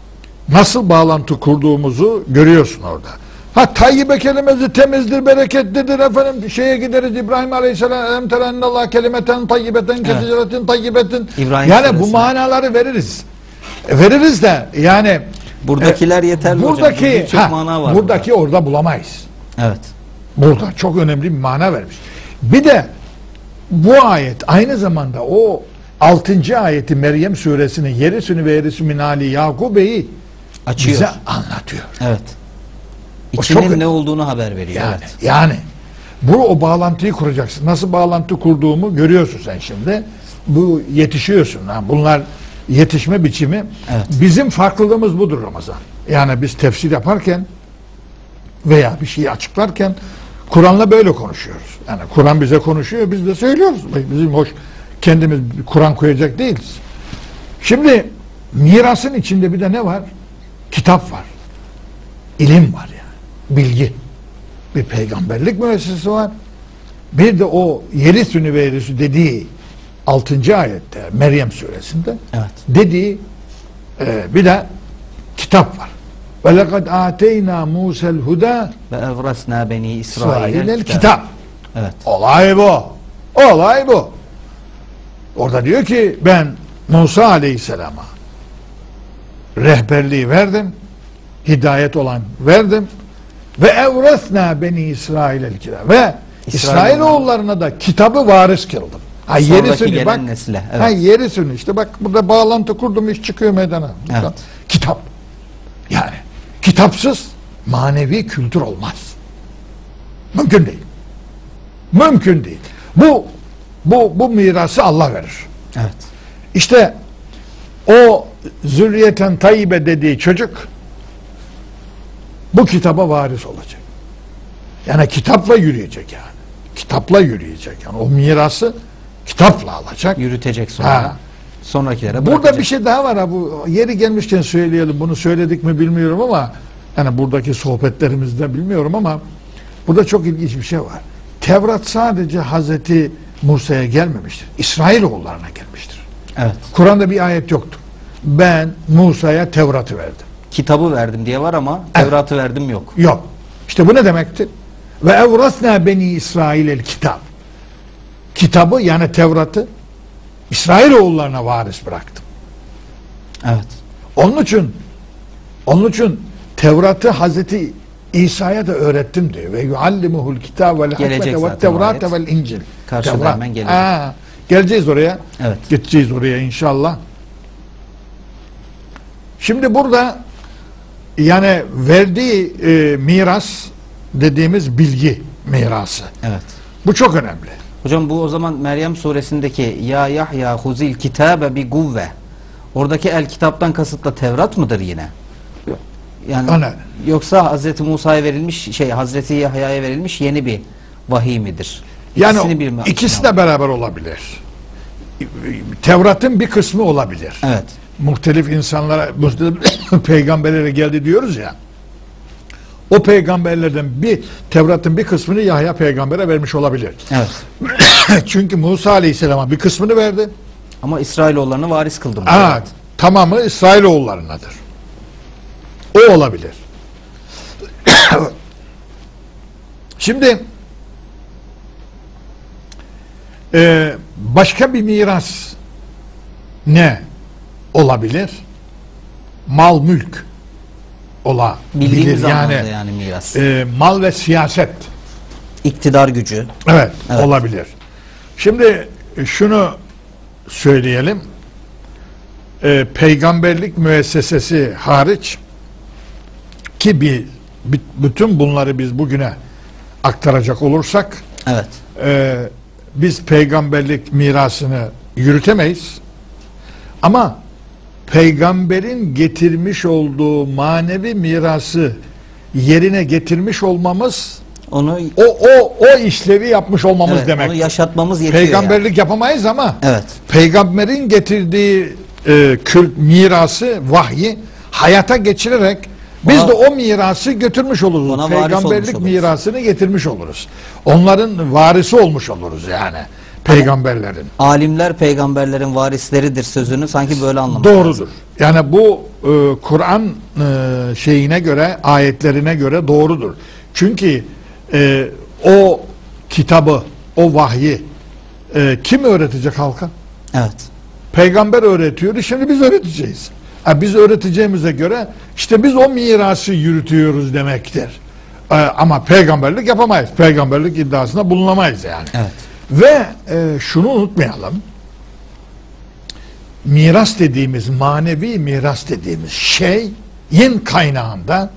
S2: nasıl bağlantı kurduğumuzu görüyorsun orada. Ha tayyibe kelimesi temizdir, bereketlidir efendim. Şeye gideriz İbrahim Aleyhisselam em terennallah kelimeten tayyibeten keseceretin tayyibetin.
S1: İbrahim
S2: yani
S1: suresi.
S2: bu manaları veririz. E, veririz de yani
S1: Buradakiler yeterli
S2: buradaki,
S1: hocam. Birçok
S2: ha,
S1: mana var.
S2: buradaki
S1: burada.
S2: orada bulamayız.
S1: Evet.
S2: Burada çok önemli bir mana vermiş. Bir de bu ayet aynı zamanda o altıncı ayeti Meryem suresinin yerisünü ve yerisü min ali Yakube'yi
S1: Açıyor.
S2: bize anlatıyor.
S1: Evet.
S2: O
S1: İçinin
S2: çok-
S1: ne olduğunu haber veriyor.
S2: Yani,
S1: Evet.
S2: yani bu o bağlantıyı kuracaksın. Nasıl bağlantı kurduğumu görüyorsun sen şimdi. Bu yetişiyorsun. Ha. Bunlar yetişme biçimi.
S1: Evet.
S2: Bizim farklılığımız budur Ramazan. Yani biz tefsir yaparken veya bir şeyi açıklarken Kur'an'la böyle konuşuyoruz. Yani Kur'an bize konuşuyor, biz de söylüyoruz. Bizim hoş kendimiz Kur'an koyacak değiliz. Şimdi mirasın içinde bir de ne var? Kitap var. İlim var yani. Bilgi. Bir peygamberlik müessesesi var. Bir de o yerisünü ve yerisü dediği altıncı ayette Meryem suresinde
S1: Evet.
S2: dediği e, bir de kitap var. Ve lekad ateyna Musa'l huda
S1: Ve evrasna beni
S2: İsrail'el
S1: İsrail'el
S2: kitap.
S1: Evet.
S2: Olay bu. Olay bu. Orada diyor ki ben Musa Aleyhisselam'a rehberliği verdim. Hidayet olan verdim. Ve evrasna beni İsrail'el kitap. Ve İsrailoğullarına da kitabı varis kıldım. Ha
S1: Sonraki
S2: yerisini
S1: gelen
S2: bak.
S1: nesle, evet.
S2: Ha yerisini işte bak burada bağlantı kurdum iş çıkıyor meydana.
S1: Evet.
S2: Kitap. Yani kitapsız manevi kültür olmaz. Mümkün değil. Mümkün değil. Bu bu bu mirası Allah verir.
S1: Evet.
S2: İşte o zürriyeten tayyibe dediği çocuk bu kitaba varis olacak. Yani kitapla yürüyecek yani. Kitapla yürüyecek. Yani o mirası kitapla alacak.
S1: Yürütecek sonra.
S2: Ha.
S1: Sonrakilere
S2: Burada
S1: bırakacak.
S2: bir şey daha var ha, bu yeri gelmişken söyleyelim. Bunu söyledik mi bilmiyorum ama yani buradaki sohbetlerimizde bilmiyorum ama burada çok ilginç bir şey var. Tevrat sadece Hazreti Musa'ya gelmemiştir. İsrailoğullarına gelmiştir.
S1: Evet.
S2: Kur'an'da bir ayet yoktur. Ben Musa'ya Tevrat'ı verdim.
S1: Kitabı verdim diye var ama
S2: Evet.
S1: Tevrat'ı verdim yok.
S2: Yok. İşte bu ne demektir? Ve evrasna beni İsrail'el kitap. Kitabı yani Tevrat'ı İsrailoğullarına varis bıraktım.
S1: Evet.
S2: Onun için onun için Tevrat'ı Hazreti İsa'ya da öğrettim diyor. Ve yuallimuhul kitab vel
S1: Gelecek
S2: hikmete ve
S1: zaten o
S2: tevrate
S1: ayet.
S2: vel incil.
S1: Karşıda
S2: Tevrat.
S1: hemen gelecek.
S2: Ha, geleceğiz oraya.
S1: Evet.
S2: Gideceğiz oraya inşallah. Şimdi burada yani verdiği e, miras dediğimiz bilgi mirası.
S1: Evet.
S2: Bu çok önemli.
S1: Hocam bu o zaman Meryem suresindeki ya Yahya huzil kitabe bi guvve. Oradaki el kitaptan kasıtla Tevrat mıdır yine? Yani
S2: Ana.
S1: yoksa Hazreti Musa'ya verilmiş şey Hazreti Yahya'ya verilmiş yeni bir vahiy midir?
S2: Yani
S1: İkisini bir mi-
S2: ikisi de beraber olabilir. Tevrat'ın bir kısmı olabilir.
S1: Evet.
S2: Muhtelif insanlara, muhtelif peygamberlere geldi diyoruz ya. O peygamberlerden bir Tevrat'ın bir kısmını Yahya peygambere vermiş olabilir.
S1: Evet.
S2: Çünkü Musa Aleyhisselam'a bir kısmını verdi.
S1: Ama İsrailoğullarını varis kıldım.
S2: Aa, tamamı İsrailoğullarınadır. O olabilir. Şimdi e, başka bir miras ne olabilir? Mal mülk olabilir.
S1: Bildiğimiz
S2: yani,
S1: anlamda yani miras.
S2: e, mal ve siyaset.
S1: İktidar gücü.
S2: Evet,
S1: Evet.
S2: olabilir. Şimdi şunu söyleyelim. Ee, peygamberlik müessesesi hariç ki bir, bir- bütün bunları biz bugüne aktaracak olursak
S1: Evet.
S2: e, biz peygamberlik mirasını yürütemeyiz. Ama peygamberin getirmiş olduğu manevi mirası yerine getirmiş olmamız
S1: Onu
S2: o o o işlevi yapmış olmamız
S1: evet,
S2: demek.
S1: onu yaşatmamız yetiyor.
S2: Peygamberlik
S1: yani.
S2: yapamayız ama
S1: Evet.
S2: peygamberin getirdiği e, kült mirası, vahyi hayata geçirerek biz
S1: Ona-
S2: de o mirası götürmüş oluruz.
S1: Ona varis olmuş
S2: Peygamberlik
S1: oluruz.
S2: mirasını getirmiş oluruz. Onların varisi olmuş oluruz yani. Peygamberlerin.
S1: Alimler peygamberlerin varisleridir sözünü sanki böyle anlamak lazım.
S2: Doğrudur. Yani bu e, Kur'an e, şeyine göre, ayetlerine göre doğrudur. Çünkü e, o kitabı, o vahyi e, kim öğretecek halka?
S1: Evet.
S2: Peygamber öğretiyor, şimdi biz öğreteceğiz. Ha, biz öğreteceğimize göre işte biz o mirası yürütüyoruz demektir. Ee, ama peygamberlik yapamayız. Peygamberlik iddiasında bulunamayız yani.
S1: Evet.
S2: Ve e, şunu unutmayalım. Miras dediğimiz, manevi miras dediğimiz şeyin kaynağında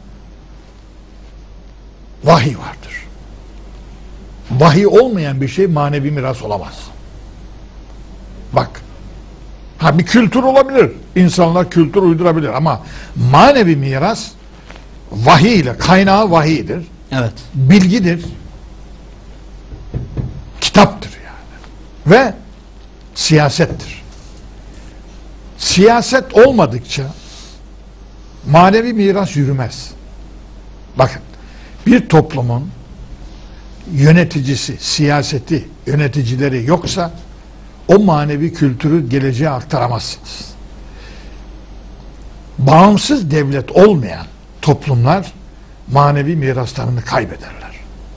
S2: vahiy vardır. Vahiy olmayan bir şey manevi miras olamaz. Bak. Ha, bir kültür olabilir. İnsanlar kültür uydurabilir ama manevi miras vahiy ile, kaynağı vahiydir.
S1: Evet.
S2: Bilgidir. Kitaptır yani. Ve siyasettir. Siyaset olmadıkça manevi miras yürümez. Bakın, bir toplumun yöneticisi, siyaseti, yöneticileri yoksa o manevi kültürü geleceğe aktaramazsınız. Bağımsız devlet olmayan toplumlar manevi miraslarını kaybederler.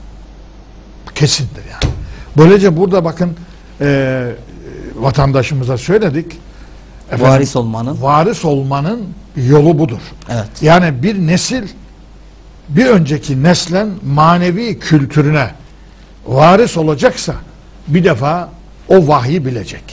S2: Kesindir yani. Böylece burada bakın e, vatandaşımıza söyledik. Efendim,
S1: Varis olmanın.
S2: Varis olmanın yolu budur.
S1: Evet.
S2: Yani bir nesil bir önceki neslen manevi kültürüne varis olacaksa bir defa o vahyi bilecek.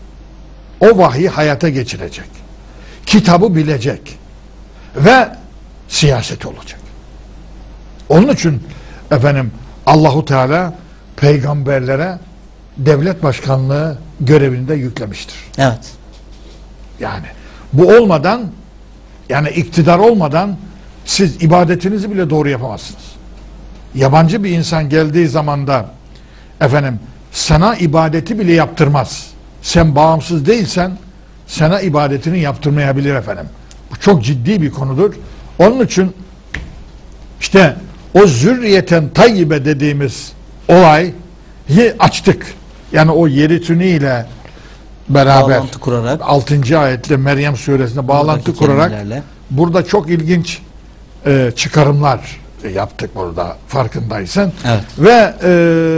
S2: O vahyi hayata geçirecek. Kitabı bilecek. Ve siyaset olacak. Onun için efendim Allahu Teala peygamberlere devlet başkanlığı görevini de yüklemiştir.
S1: Evet.
S2: Yani bu olmadan, yani iktidar olmadan siz ibadetinizi bile doğru yapamazsınız. Yabancı bir insan geldiği zaman da efendim sana ibadeti bile yaptırmaz. Sen bağımsız değilsen sana ibadetini yaptırmayabilir efendim. Bu çok ciddi bir konudur. Onun için işte o zürriyeten tayyibe dediğimiz olayı açtık. Yani o yeritünüyle beraber
S1: Bağlantı kurarak,
S2: altıncı ayetle Meryem suresinde bağlantı
S1: buradaki
S2: kurarak
S1: kelimelerle.
S2: burada çok ilginç e, çıkarımlar yaptık burada farkındaysan.
S1: Evet.
S2: Ve e,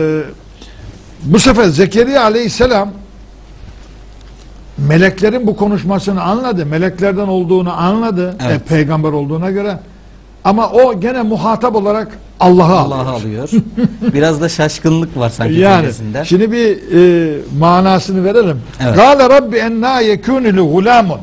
S2: bu sefer Zekeriya aleyhisselam meleklerin bu konuşmasını anladı. Meleklerden olduğunu anladı.
S1: Evet.
S2: E, peygamber olduğuna göre. Ama o gene muhatap olarak Allah'ı
S1: Allah'ı
S2: alıyor.
S1: alıyor. Biraz da şaşkınlık var sanki
S2: Yani
S1: cümlesinde.
S2: şimdi bir e, manasını verelim.
S1: Evet.
S2: Gâle Rabbi ennâ yekûnü li gulâmun.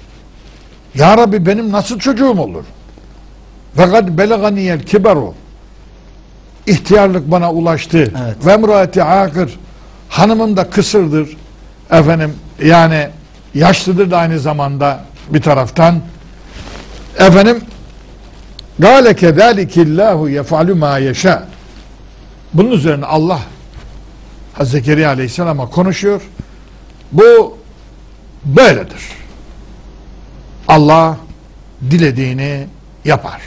S2: Ya Rabbi benim nasıl çocuğum olur? Ve gad beleganiyel kiberu. İhtiyarlık bana ulaştı.
S1: Evet.
S2: Ve emraati akır. Hanımım da kısırdır. Efendim yani yaşlıdır da aynı zamanda bir taraftan. Efendim Gâle kedâlikillâhu yef'alü mâ yeşâ. Bunun üzerine Allah Hazreti Zekeriya Aleyhisselam'a konuşuyor. Bu böyledir. Allah dilediğini yapar.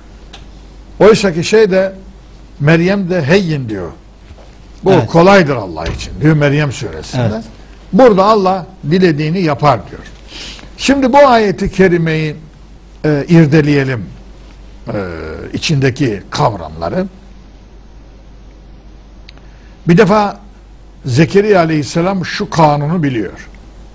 S2: Oysa ki şey de Meryem de heyyin diyor. Bu
S1: Evet.
S2: kolaydır Allah için diyor Meryem suresinde.
S1: Evet.
S2: Burada Allah dilediğini yapar diyor. Şimdi bu ayeti kerimeyi e, irdeleyelim. E, içindeki kavramları. Bir defa Zekeriya Aleyhisselam şu kanunu biliyor.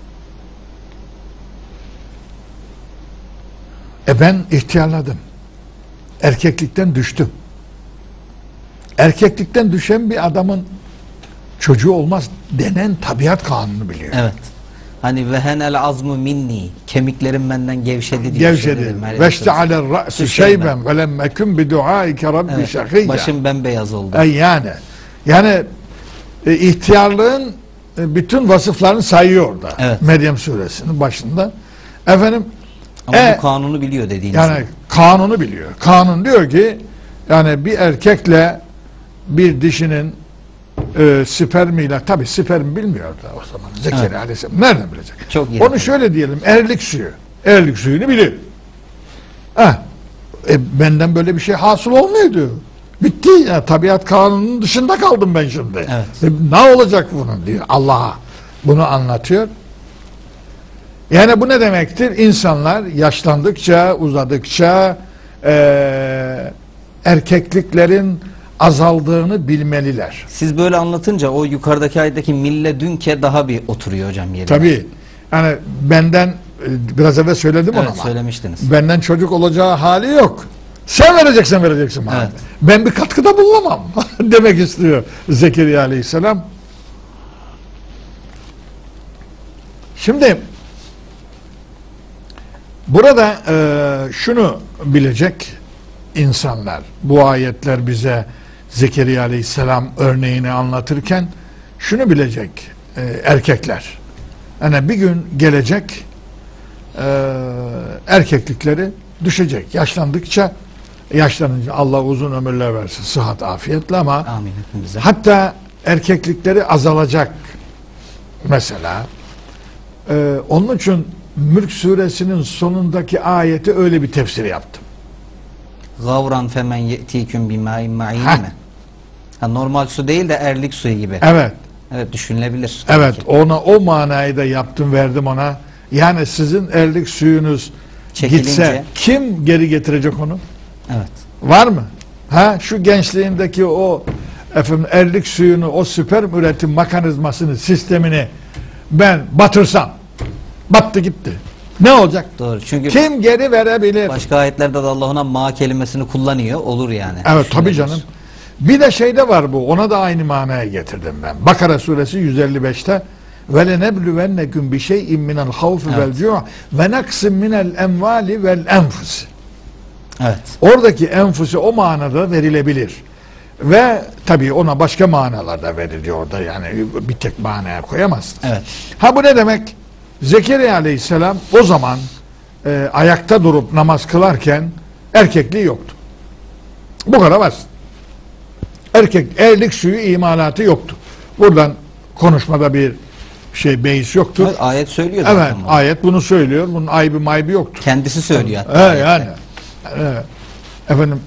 S2: E ben ihtiyarladım. Erkeklikten düştüm. Erkeklikten düşen bir adamın çocuğu olmaz denen tabiat kanunu biliyor.
S1: Evet. Hani vehenel azmu minni, kemiklerim benden gevşedi diyor.
S2: Gevşedi. Veşte'aler ra'su şeyben ve lem ekun bi duaike rabbi
S1: Evet.
S2: şakiyya.
S1: Başım bembeyaz oldu.
S2: E yani yani e, ihtiyarlığın e, bütün vasıflarını sayıyor orada.
S1: Evet.
S2: Meryem suresinin başında. Efendim
S1: Ama
S2: e,
S1: bu kanunu biliyor dediğiniz
S2: yani
S1: gibi.
S2: kanunu biliyor. Kanun diyor ki yani bir erkekle bir dişinin e, spermiyle, tabi sperm bilmiyordu o zaman Zekeriya
S1: Evet.
S2: Aleyhisselam nereden bilecek?
S1: Çok iyi.
S2: Onu şöyle diyelim, erlik suyu. Erlik suyunu biliyor. Ha, e, benden böyle bir şey hasıl olmuyordu. Bitti ya, tabiat kanununun dışında kaldım ben şimdi.
S1: Evet.
S2: E, ne olacak bunun diyor Allah'a. Bunu anlatıyor. Yani bu ne demektir? İnsanlar yaşlandıkça, uzadıkça e, erkekliklerin azaldığını bilmeliler.
S1: Siz böyle anlatınca o yukarıdaki ayetteki mille dünke daha bir oturuyor hocam yerine.
S2: Tabii. Yani benden e, biraz evvel söyledim onu
S1: Evet,
S2: ama.
S1: söylemiştiniz.
S2: Benden çocuk olacağı hali yok. Sen vereceksen vereceksin bana.
S1: Evet.
S2: Ben bir katkıda bulunamam demek istiyor Zekeriya Aleyhisselam. Şimdi burada e, şunu bilecek insanlar, bu ayetler bize Zekeriya Aleyhisselam örneğini anlatırken şunu bilecek e, erkekler. Yani bir gün gelecek e, erkeklikleri düşecek. Yaşlandıkça, yaşlanınca Allah uzun ömürler versin, sıhhat, afiyetle, ama
S1: Amin hepimize.
S2: hatta erkeklikleri azalacak mesela. Ee, onun için Mülk suresinin sonundaki ayeti öyle bir tefsir yaptım.
S1: Gavran femen ye'tiküm bimâin ma'in
S2: Heh.
S1: mi? Ha, normal su değil de erlik suyu gibi.
S2: Evet,
S1: Evet, düşünülebilir.
S2: evet,
S1: Peki.
S2: ona o manayı da yaptım, verdim ona. Yani sizin erlik suyunuz
S1: Çekilince-
S2: gitse kim geri getirecek onu?
S1: Evet.
S2: Var mı? Ha, şu gençliğindeki o efendim erlik suyunu, o sperm üretim mekanizmasını, sistemini ben batırsam, battı gitti. Ne olacak?
S1: Doğru. Çünkü
S2: Kim geri verebilir?
S1: başka ayetlerde de Allah ona ma kelimesini kullanıyor. Olur yani.
S2: Evet, tabii
S1: Düşünülebilir.
S2: canım. Bir de şeyde var bu. Ona da aynı manaya getirdim ben. Bakara suresi yüz elli beşte ve lenebluvennekum bi şey'in minel havfi
S1: Evet.
S2: vel cu' ve naksim minel emvali vel enfus.
S1: Evet.
S2: Oradaki enfusi o manada verilebilir. Ve tabii ona başka manalarda veriliyor orada. Yani bir tek manaya koyamazsın.
S1: Evet.
S2: Ha, bu ne demek? Zekeriya Aleyhisselam o zaman e, ayakta durup namaz kılarken erkekliği yoktu. Bu kadar basit. Erkek, erlik suyu imalatı yoktu. Buradan konuşmada bir şey beis yoktur.
S1: Evet, ayet söylüyor zaten
S2: Evet,
S1: bunu.
S2: ayet bunu söylüyor. Bunun ayıbı maybi yoktur.
S1: Kendisi söylüyor hatta.
S2: Evet,
S1: ayette.
S2: yani. Evet. Efendim,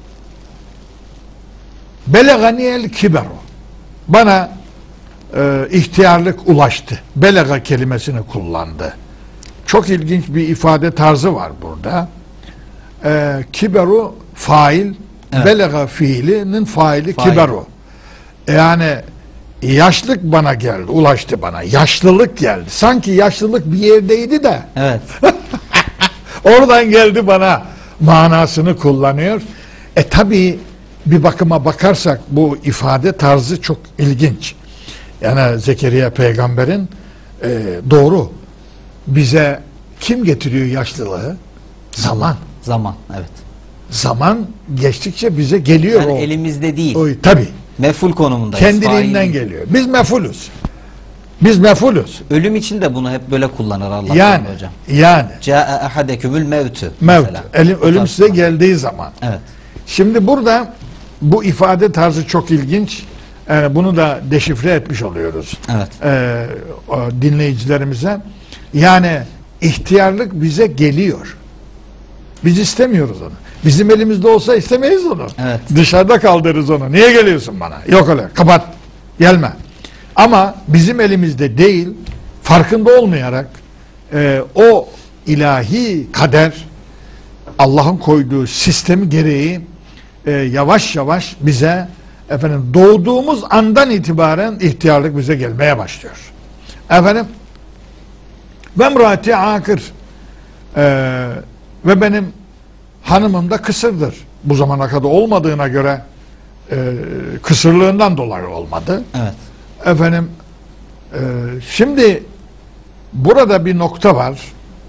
S2: beleganiyel kiberu, bana e, ihtiyarlık ulaştı. Belega kelimesini kullandı. Çok ilginç bir ifade tarzı var burada. E, kiberu fail,
S1: Evet.
S2: belega fiilinin faili
S1: Fail.
S2: kiberu. Yani yaşlık bana geldi, ulaştı bana. Yaşlılık geldi. Sanki yaşlılık bir yerdeydi de
S1: Evet.
S2: oradan geldi bana manasını kullanıyor. E tabi bir bakıma bakarsak bu ifade tarzı çok ilginç. Yani Zekeriya peygamberin e, doğru. Bize kim getiriyor yaşlılığı? Zaman.
S1: Zaman. Evet.
S2: Zaman geçtikçe bize geliyor
S1: Yani
S2: o.
S1: elimizde değil.
S2: o tabi.
S1: Meful konumundayız.
S2: Kendiliğinden
S1: Fail.
S2: geliyor. Biz mefulüz. Biz mefulüz.
S1: Ölüm için de bunu hep böyle kullanır Allah
S2: Yani,
S1: hocam.
S2: yani
S1: Câe ahadekümül mevtü.
S2: mevt,
S1: mesela.
S2: elim,
S1: Bu
S2: ölüm
S1: tarz
S2: size
S1: kullanır.
S2: geldiği zaman.
S1: Evet.
S2: Şimdi burada bu ifade tarzı çok ilginç. Yani bunu da deşifre etmiş oluyoruz.
S1: Evet.
S2: Ee, o dinleyicilerimize. Yani ihtiyarlık bize geliyor. Biz istemiyoruz onu. Bizim elimizde olsa istemeyiz onu.
S1: Evet.
S2: Dışarıda kaldırırız onu. Niye geliyorsun bana? Yok öyle. Kapat. Gelme. Ama bizim elimizde değil, farkında olmayarak e, o ilahi kader, Allah'ın koyduğu sistemi gereği e, yavaş yavaş bize, efendim, doğduğumuz andan itibaren ihtiyarlık bize gelmeye başlıyor. Efendim, ve mraati akır, e, ve benim hanımım da kısırdır. Bu zamana kadar olmadığına göre e, kısırlığından dolayı olmadı.
S1: Evet.
S2: Efendim, e, şimdi burada bir nokta var.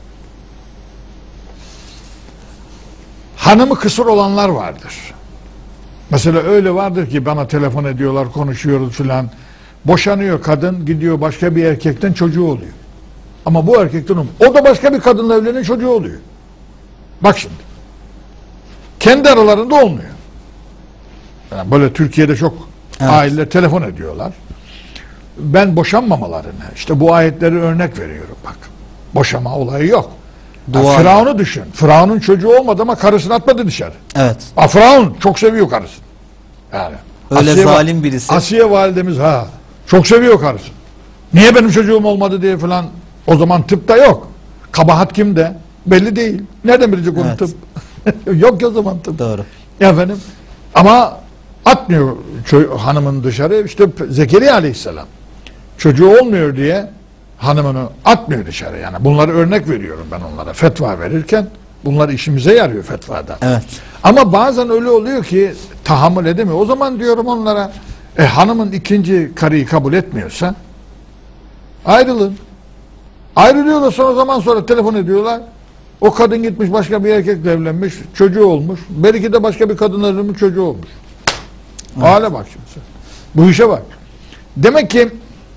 S2: Hanımı kısır olanlar vardır. Mesela öyle vardır ki bana telefon ediyorlar, konuşuyoruz filan. Boşanıyor kadın, gidiyor başka bir erkekten çocuğu oluyor. Ama bu erkekten o da başka bir kadınla evlenen çocuğu oluyor. Bak şimdi. Kendi aralarında olmuyor. Yani böyle Türkiye'de çok
S1: Evet.
S2: aileler telefon ediyorlar. Ben boşanmamalarını, işte bu ayetleri örnek veriyorum bak. Boşama olayı yok.
S1: Dua.
S2: Yani Firavun'u düşün. Firavun'un çocuğu olmadı ama karısını atmadı dışarı.
S1: Evet.
S2: Ha, Firavun çok seviyor karısını. Yani.
S1: Öyle
S2: Asiye-
S1: zalim birisi.
S2: Asiye validemiz ha çok seviyor karısını. Niye benim çocuğum olmadı diye falan, o zaman tıpta yok. Kabahat kimde? Belli değil. Nereden bilecek onu
S1: Evet.
S2: tıp? Yok ya zaman tıp.
S1: Doğru.
S2: Efendim. Ama atmıyor ço- hanımın dışarı. İşte Zekeriya Aleyhisselam çocuğu olmuyor diye hanımını atmıyor dışarı. Yani bunları örnek veriyorum ben onlara fetva verirken. Bunlar işimize yarıyor fetvada.
S1: Evet.
S2: Ama bazen öyle oluyor ki tahammül edemiyor. O zaman diyorum onlara e, hanımın ikinci karıyı kabul etmiyorsa ayrılın. Ayrılıyorlar, sonra zaman sonra telefon ediyorlar. O kadın gitmiş başka bir erkekle evlenmiş, çocuğu olmuş. Belki de başka bir kadınla evlenmiş, çocuğu olmuş. Hale bak şimdi sen. Bu işe bak. Demek ki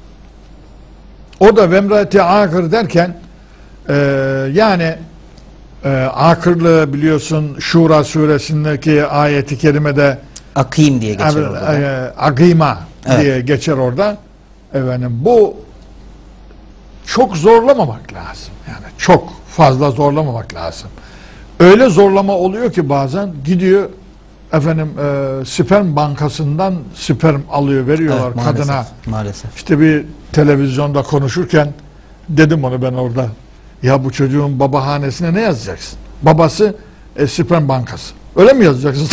S2: o da vemrati akır derken e, yani e, akırlığı biliyorsun Şura suresindeki ayeti kerimede
S1: Akîm diye geçer orada.
S2: e, agîma
S1: Evet.
S2: diye geçer orada. Efendim, bu çok zorlamamak lazım. Yani çok fazla zorlamamak lazım. Öyle zorlama oluyor ki bazen gidiyor efendim e, sperm bankasından sperm alıyor, veriyorlar
S1: Evet, maalesef,
S2: kadına.
S1: Maalesef.
S2: İşte bir televizyonda konuşurken dedim onu ben orada. Ya bu çocuğun babahanesine ne yazacaksın? Babası e, sperm bankası. Öyle mi yazacaksın?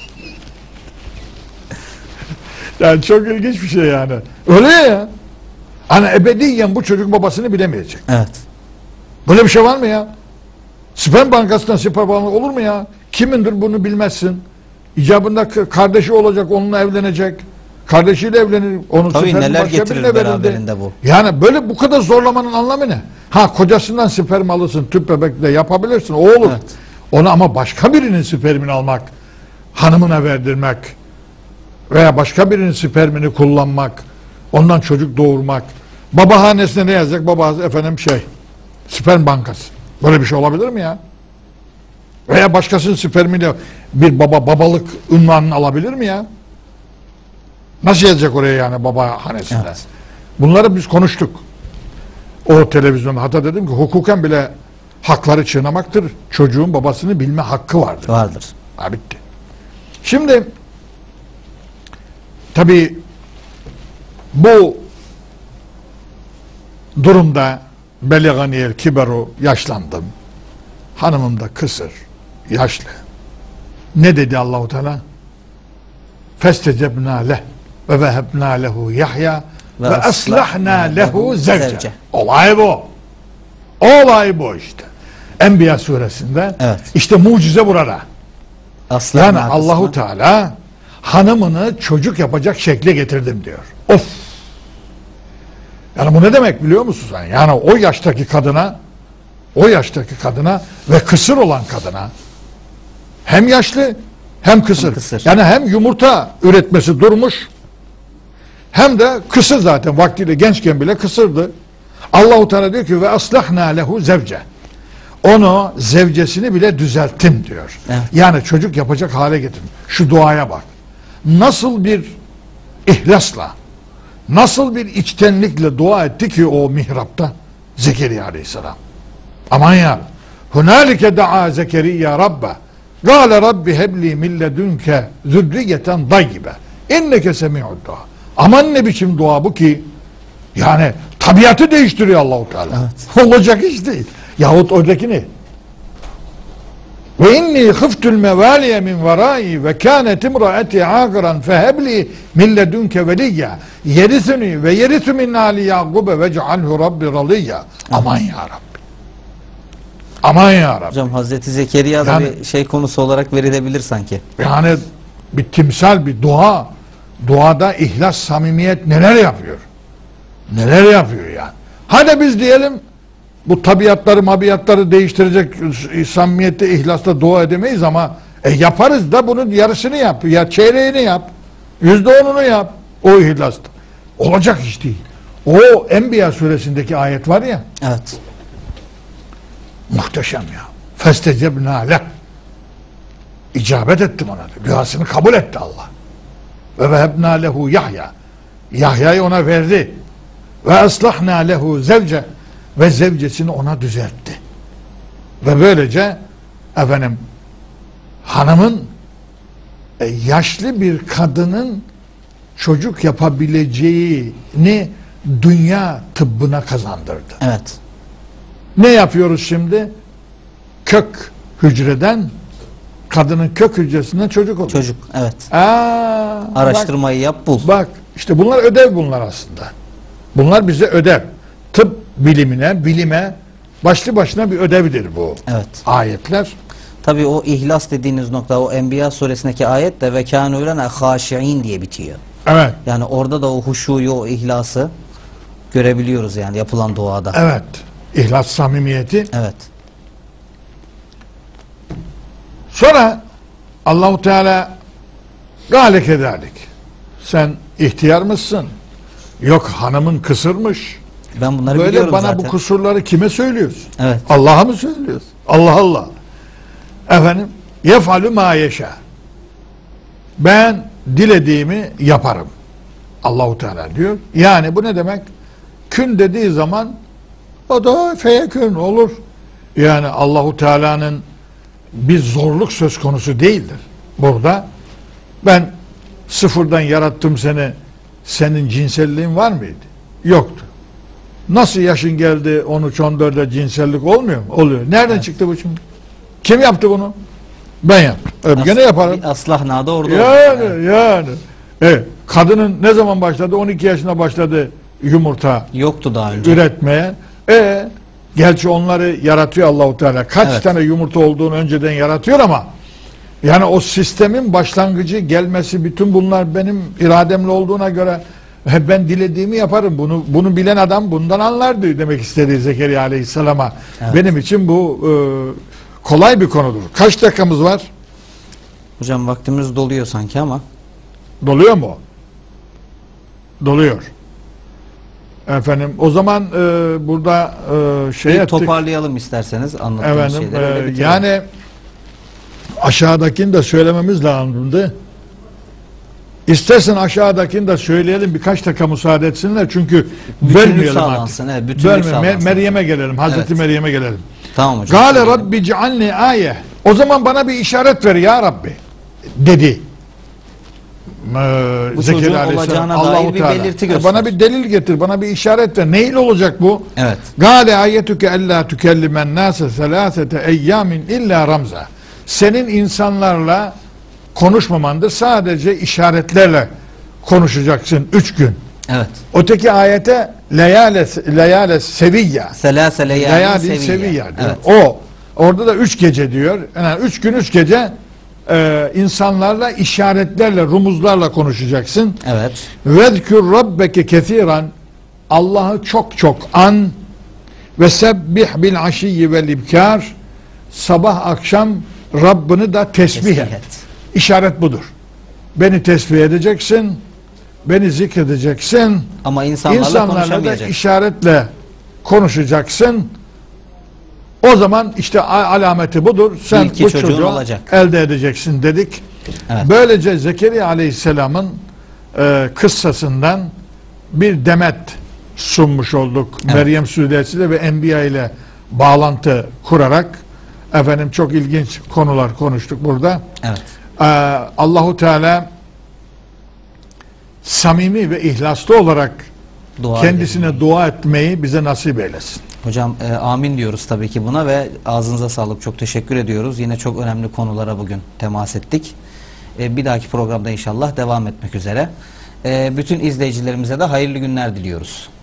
S2: Yani çok ilginç bir şey yani. Öyle ya. Hani ebediyen bu çocuk babasını bilemeyecek.
S1: Evet.
S2: Böyle bir şey var mı ya? Sperm bankasından sperm bankası olur mu ya? Kimindir bunu bilmezsin. İcabında k- kardeşi olacak, onunla evlenecek. Kardeşiyle evlenir, onun
S1: Tabii
S2: spermi
S1: neler
S2: başka
S1: getirir
S2: birine verildi.
S1: beraberinde bu.
S2: Yani böyle bu kadar zorlamanın anlamı ne? Ha, kocasından sperm alırsın, tüp bebekle yapabilirsin, o olur.
S1: Evet.
S2: Onu ama başka birinin spermini almak, hanımına verdirmek veya başka birinin spermini kullanmak, ondan çocuk doğurmak. Babahanesine ne yazacak? Baba efendim şey, sperm bankası. Böyle bir şey olabilir mi ya? Veya başkasının spermiyle bir baba babalık unvanını alabilir mi ya? Nasıl yazacak oraya yani babahanesinde?
S1: Evet.
S2: Bunları biz konuştuk. O televizyonda hatta dedim ki hukuken bile hakları çiğnemaktır. Çocuğun babasını bilme hakkı vardır.
S1: Vardır.
S2: Ha, bitti. Şimdi tabii bu durumda beliganiyel kiberu, yaşlandım. Hanımım da kısır, yaşlı. Ne dedi Allahu Teala? Festecebna leh ve vehebna lehu Yahya ve,
S1: Ve
S2: aslahna lehu zevce.
S1: zevce.
S2: Olay bu. Olay bu işte. Enbiya suresinde
S1: Evet.
S2: işte mucize burada.
S1: Aslan
S2: Yani
S1: arkasına-
S2: Allahu Teala hanımını çocuk yapacak şekle getirdim diyor. Of. Yani bu ne demek biliyor musun sen? Yani o yaştaki kadına, o yaştaki kadına ve kısır olan kadına hem yaşlı hem kısır.
S1: Hem kısır.
S2: Yani hem yumurta üretmesi durmuş hem de kısır zaten vaktiyle gençken bile kısırdı. Allahu Teala diyor ki ve aslahna lehu zevce. Onu zevcesini bile düzelttim diyor.
S1: Evet.
S2: Yani çocuk yapacak hale getirdim. Şu duaya bak. Nasıl bir ihlasla, nasıl bir içtenlikle dua etti ki o mihrapta Zekeriya Aleyhisselam. Aman ya. Hunalike daa Zekeriya Rabbe. Gâle Rabbi hebli min ledünke zürriyeten dayyibe. İnneke semi'ud dua. Aman ne biçim dua bu ki? Yani tabiatı değiştiriyor Allahu Teala.
S1: Evet.
S2: Olacak iş değil. Yahut oradaki ne? Ve inni khiftul mevaliye min verai ve kânet imraeti âgıran fehebli min ledünke veliyya yerisuni ve yerisu min âli Yâgube ve cealhu Rabbi radiyya. Aman ya Rabbi. Aman ya Rabbi.
S1: Hocam Hazreti Zekeriya da
S2: Yani-
S1: bir şey konusu olarak verilebilir sanki.
S2: Yani bir timsal, bir dua. Duada ihlas, samimiyet neler yapıyor? Neler yapıyor yani? Hadi biz diyelim bu tabiatları, mabiyatları değiştirecek samimiyette, ihlasla dua edemeyiz ama e yaparız da bunun yarısını yap. Ya çeyreğini yap. Yüzde onunu yap. O ihlasla. Olacak iş değil. O Enbiya suresindeki ayet var ya,
S1: Evet.
S2: muhteşem ya. Festecebna leh. İcabet ettim ona da. Duasını kabul etti Allah. Ve vehebna lehu Yahya. Yahya'yı ona verdi. Ve aslahna lehu zevce. Ve zevcesini ona düzeltti. Ve böylece efendim hanımın e, yaşlı bir kadının çocuk yapabileceğini dünya tıbbına kazandırdı.
S1: Evet.
S2: Ne yapıyoruz şimdi? Kök hücreden, kadının kök hücresinden çocuk oluyor.
S1: Çocuk, evet.
S2: Aa,
S1: Araştırmayı
S2: bak,
S1: yap, bul.
S2: Bak, işte bunlar ödev bunlar aslında. Bunlar bize ödev. Tıp bilimine, bilime başlı başına bir ödevdir bu.
S1: Evet.
S2: Ayetler.
S1: Tabii o ihlas dediğiniz nokta, o Enbiya suresindeki ayet de ve kânû lenâ hâşi'în diye bitiyor.
S2: Evet.
S1: Yani orada da o huşuyu, o ihlası görebiliyoruz yani yapılan duada.
S2: Evet. İhlas, samimiyeti.
S1: Evet.
S2: Sonra Allahu Teala gâle kedâlik. Sen ihtiyar mısın? Yok hanımın kısırmış.
S1: Ben bunları
S2: Böyle
S1: biliyorum
S2: bana
S1: zaten.
S2: bu kusurları kime söylüyorsun?
S1: Evet.
S2: Allah'a mı söylüyorsun? Allah Allah. Efendim, yef'alü mâ yeşâ. Ben dilediğimi yaparım. Allahu Teala diyor. Yani bu ne demek? Kün dediği zaman o da feyekün olur. Yani Allahu Teala'nın bir zorluk söz konusu değildir. Burada ben sıfırdan yarattım seni, senin cinselliğin var mıydı? Yoktu. Nasıl yaşın geldi on üç on dörde cinsellik olmuyor mu? Oluyor. Nereden
S1: Evet.
S2: çıktı bu şimdi? Kim yaptı bunu? Ben yaptım. Öp
S1: As-
S2: gene yaparım.
S1: Aslah da orada.
S2: Yani
S1: oldu.
S2: yani. Evet. Kadının ne zaman başladı? on iki yaşında başladı yumurta
S1: Yoktu daha önce.
S2: üretmeye. E gerçi onları yaratıyor Allahu Teala. Kaç
S1: Evet.
S2: tane yumurta olduğunu önceden yaratıyor ama yani o sistemin başlangıcı gelmesi, bütün bunlar benim irademle olduğuna göre he, ben dilediğimi yaparım. Bunu bunu bilen adam bundan anlardı demek istediği Zekeriya Aleyhisselam'a.
S1: Evet.
S2: Benim için bu e, kolay bir konudur. Kaç dakikamız var?
S1: Hocam vaktimiz doluyor sanki ama.
S2: Doluyor mu? Doluyor. Efendim o zaman e, burada e, şey
S1: Bir
S2: ettik.
S1: toparlayalım isterseniz anlattığımız
S2: Efendim
S1: şeyleri. öyle
S2: e,
S1: bitirelim.
S2: yani aşağıdakini de söylememiz lazımdı. İstersen aşağıdakini de söyleyelim, birkaç dakika müsaade etsinler çünkü
S1: Bütünlük
S2: bölmeyelim artık.
S1: sağlansın. Evet, bütünlük
S2: Bölme, Me-
S1: sağlansın.
S2: Meryem'e gelelim. Hazreti
S1: Evet.
S2: Meryem'e gelelim.
S1: Tamam hocam.
S2: Gale
S1: söyleyelim.
S2: Rabbi cealni aye. O zaman bana bir işaret ver ya Rabbi dedi. Ee,
S1: Bu
S2: Zekeriya
S1: çocuğun
S2: Aleyhisselam,
S1: olacağına
S2: Allahu
S1: dair bir
S2: Teala.
S1: belirti
S2: E,
S1: göster.
S2: Bana bir delil getir, bana bir işaret ver. Neyle olacak bu?
S1: Evet.
S2: Gale ayetuke ella tükellimen nase selasete eyyamin illa ramza. Senin insanlarla konuşmamandır. Sadece işaretlerle konuşacaksın üç gün.
S1: Evet.
S2: Öteki ayete leyale, leyale seviyya.
S1: Selase leyalin
S2: Leyali
S1: seviyye.
S2: seviyya diyor.
S1: Evet.
S2: O. Orada da üç gece diyor. Yani üç gün üç gece e, insanlarla işaretlerle, rumuzlarla konuşacaksın.
S1: Evet.
S2: Vezkür rabbeke kesiran. Allah'ı çok çok an ve sebbih bil aşiyyi vel ibkar. Sabah akşam Rabbini da tesbih
S1: Tesbih
S2: et.
S1: et.
S2: İşaret budur. Beni tesbih edeceksin. Beni zikredeceksin.
S1: Ama insanlarla,
S2: İnsanlarla da
S1: konuşamayacak.
S2: işaretle konuşacaksın. O zaman işte a- alameti budur. Sen
S1: İlki
S2: bu
S1: çocuğun
S2: çocuğu
S1: olacak.
S2: elde edeceksin dedik.
S1: Evet.
S2: Böylece Zekeriya Aleyhisselam'ın e, kıssasından bir demet sunmuş olduk.
S1: Evet.
S2: Meryem suresiyle ve Enbiya ile bağlantı kurarak efendim çok ilginç konular konuştuk burada.
S1: Evet.
S2: Ee, Allahu Teala samimi ve ihlaslı olarak
S1: Dua
S2: kendisine
S1: edelim.
S2: dua etmeyi bize nasip eylesin.
S1: Hocam e, amin diyoruz tabii ki buna ve ağzınıza sağlık, çok teşekkür ediyoruz. Yine çok önemli konulara bugün temas ettik. E, bir dahaki programda inşallah devam etmek üzere. E, bütün izleyicilerimize de hayırlı günler diliyoruz.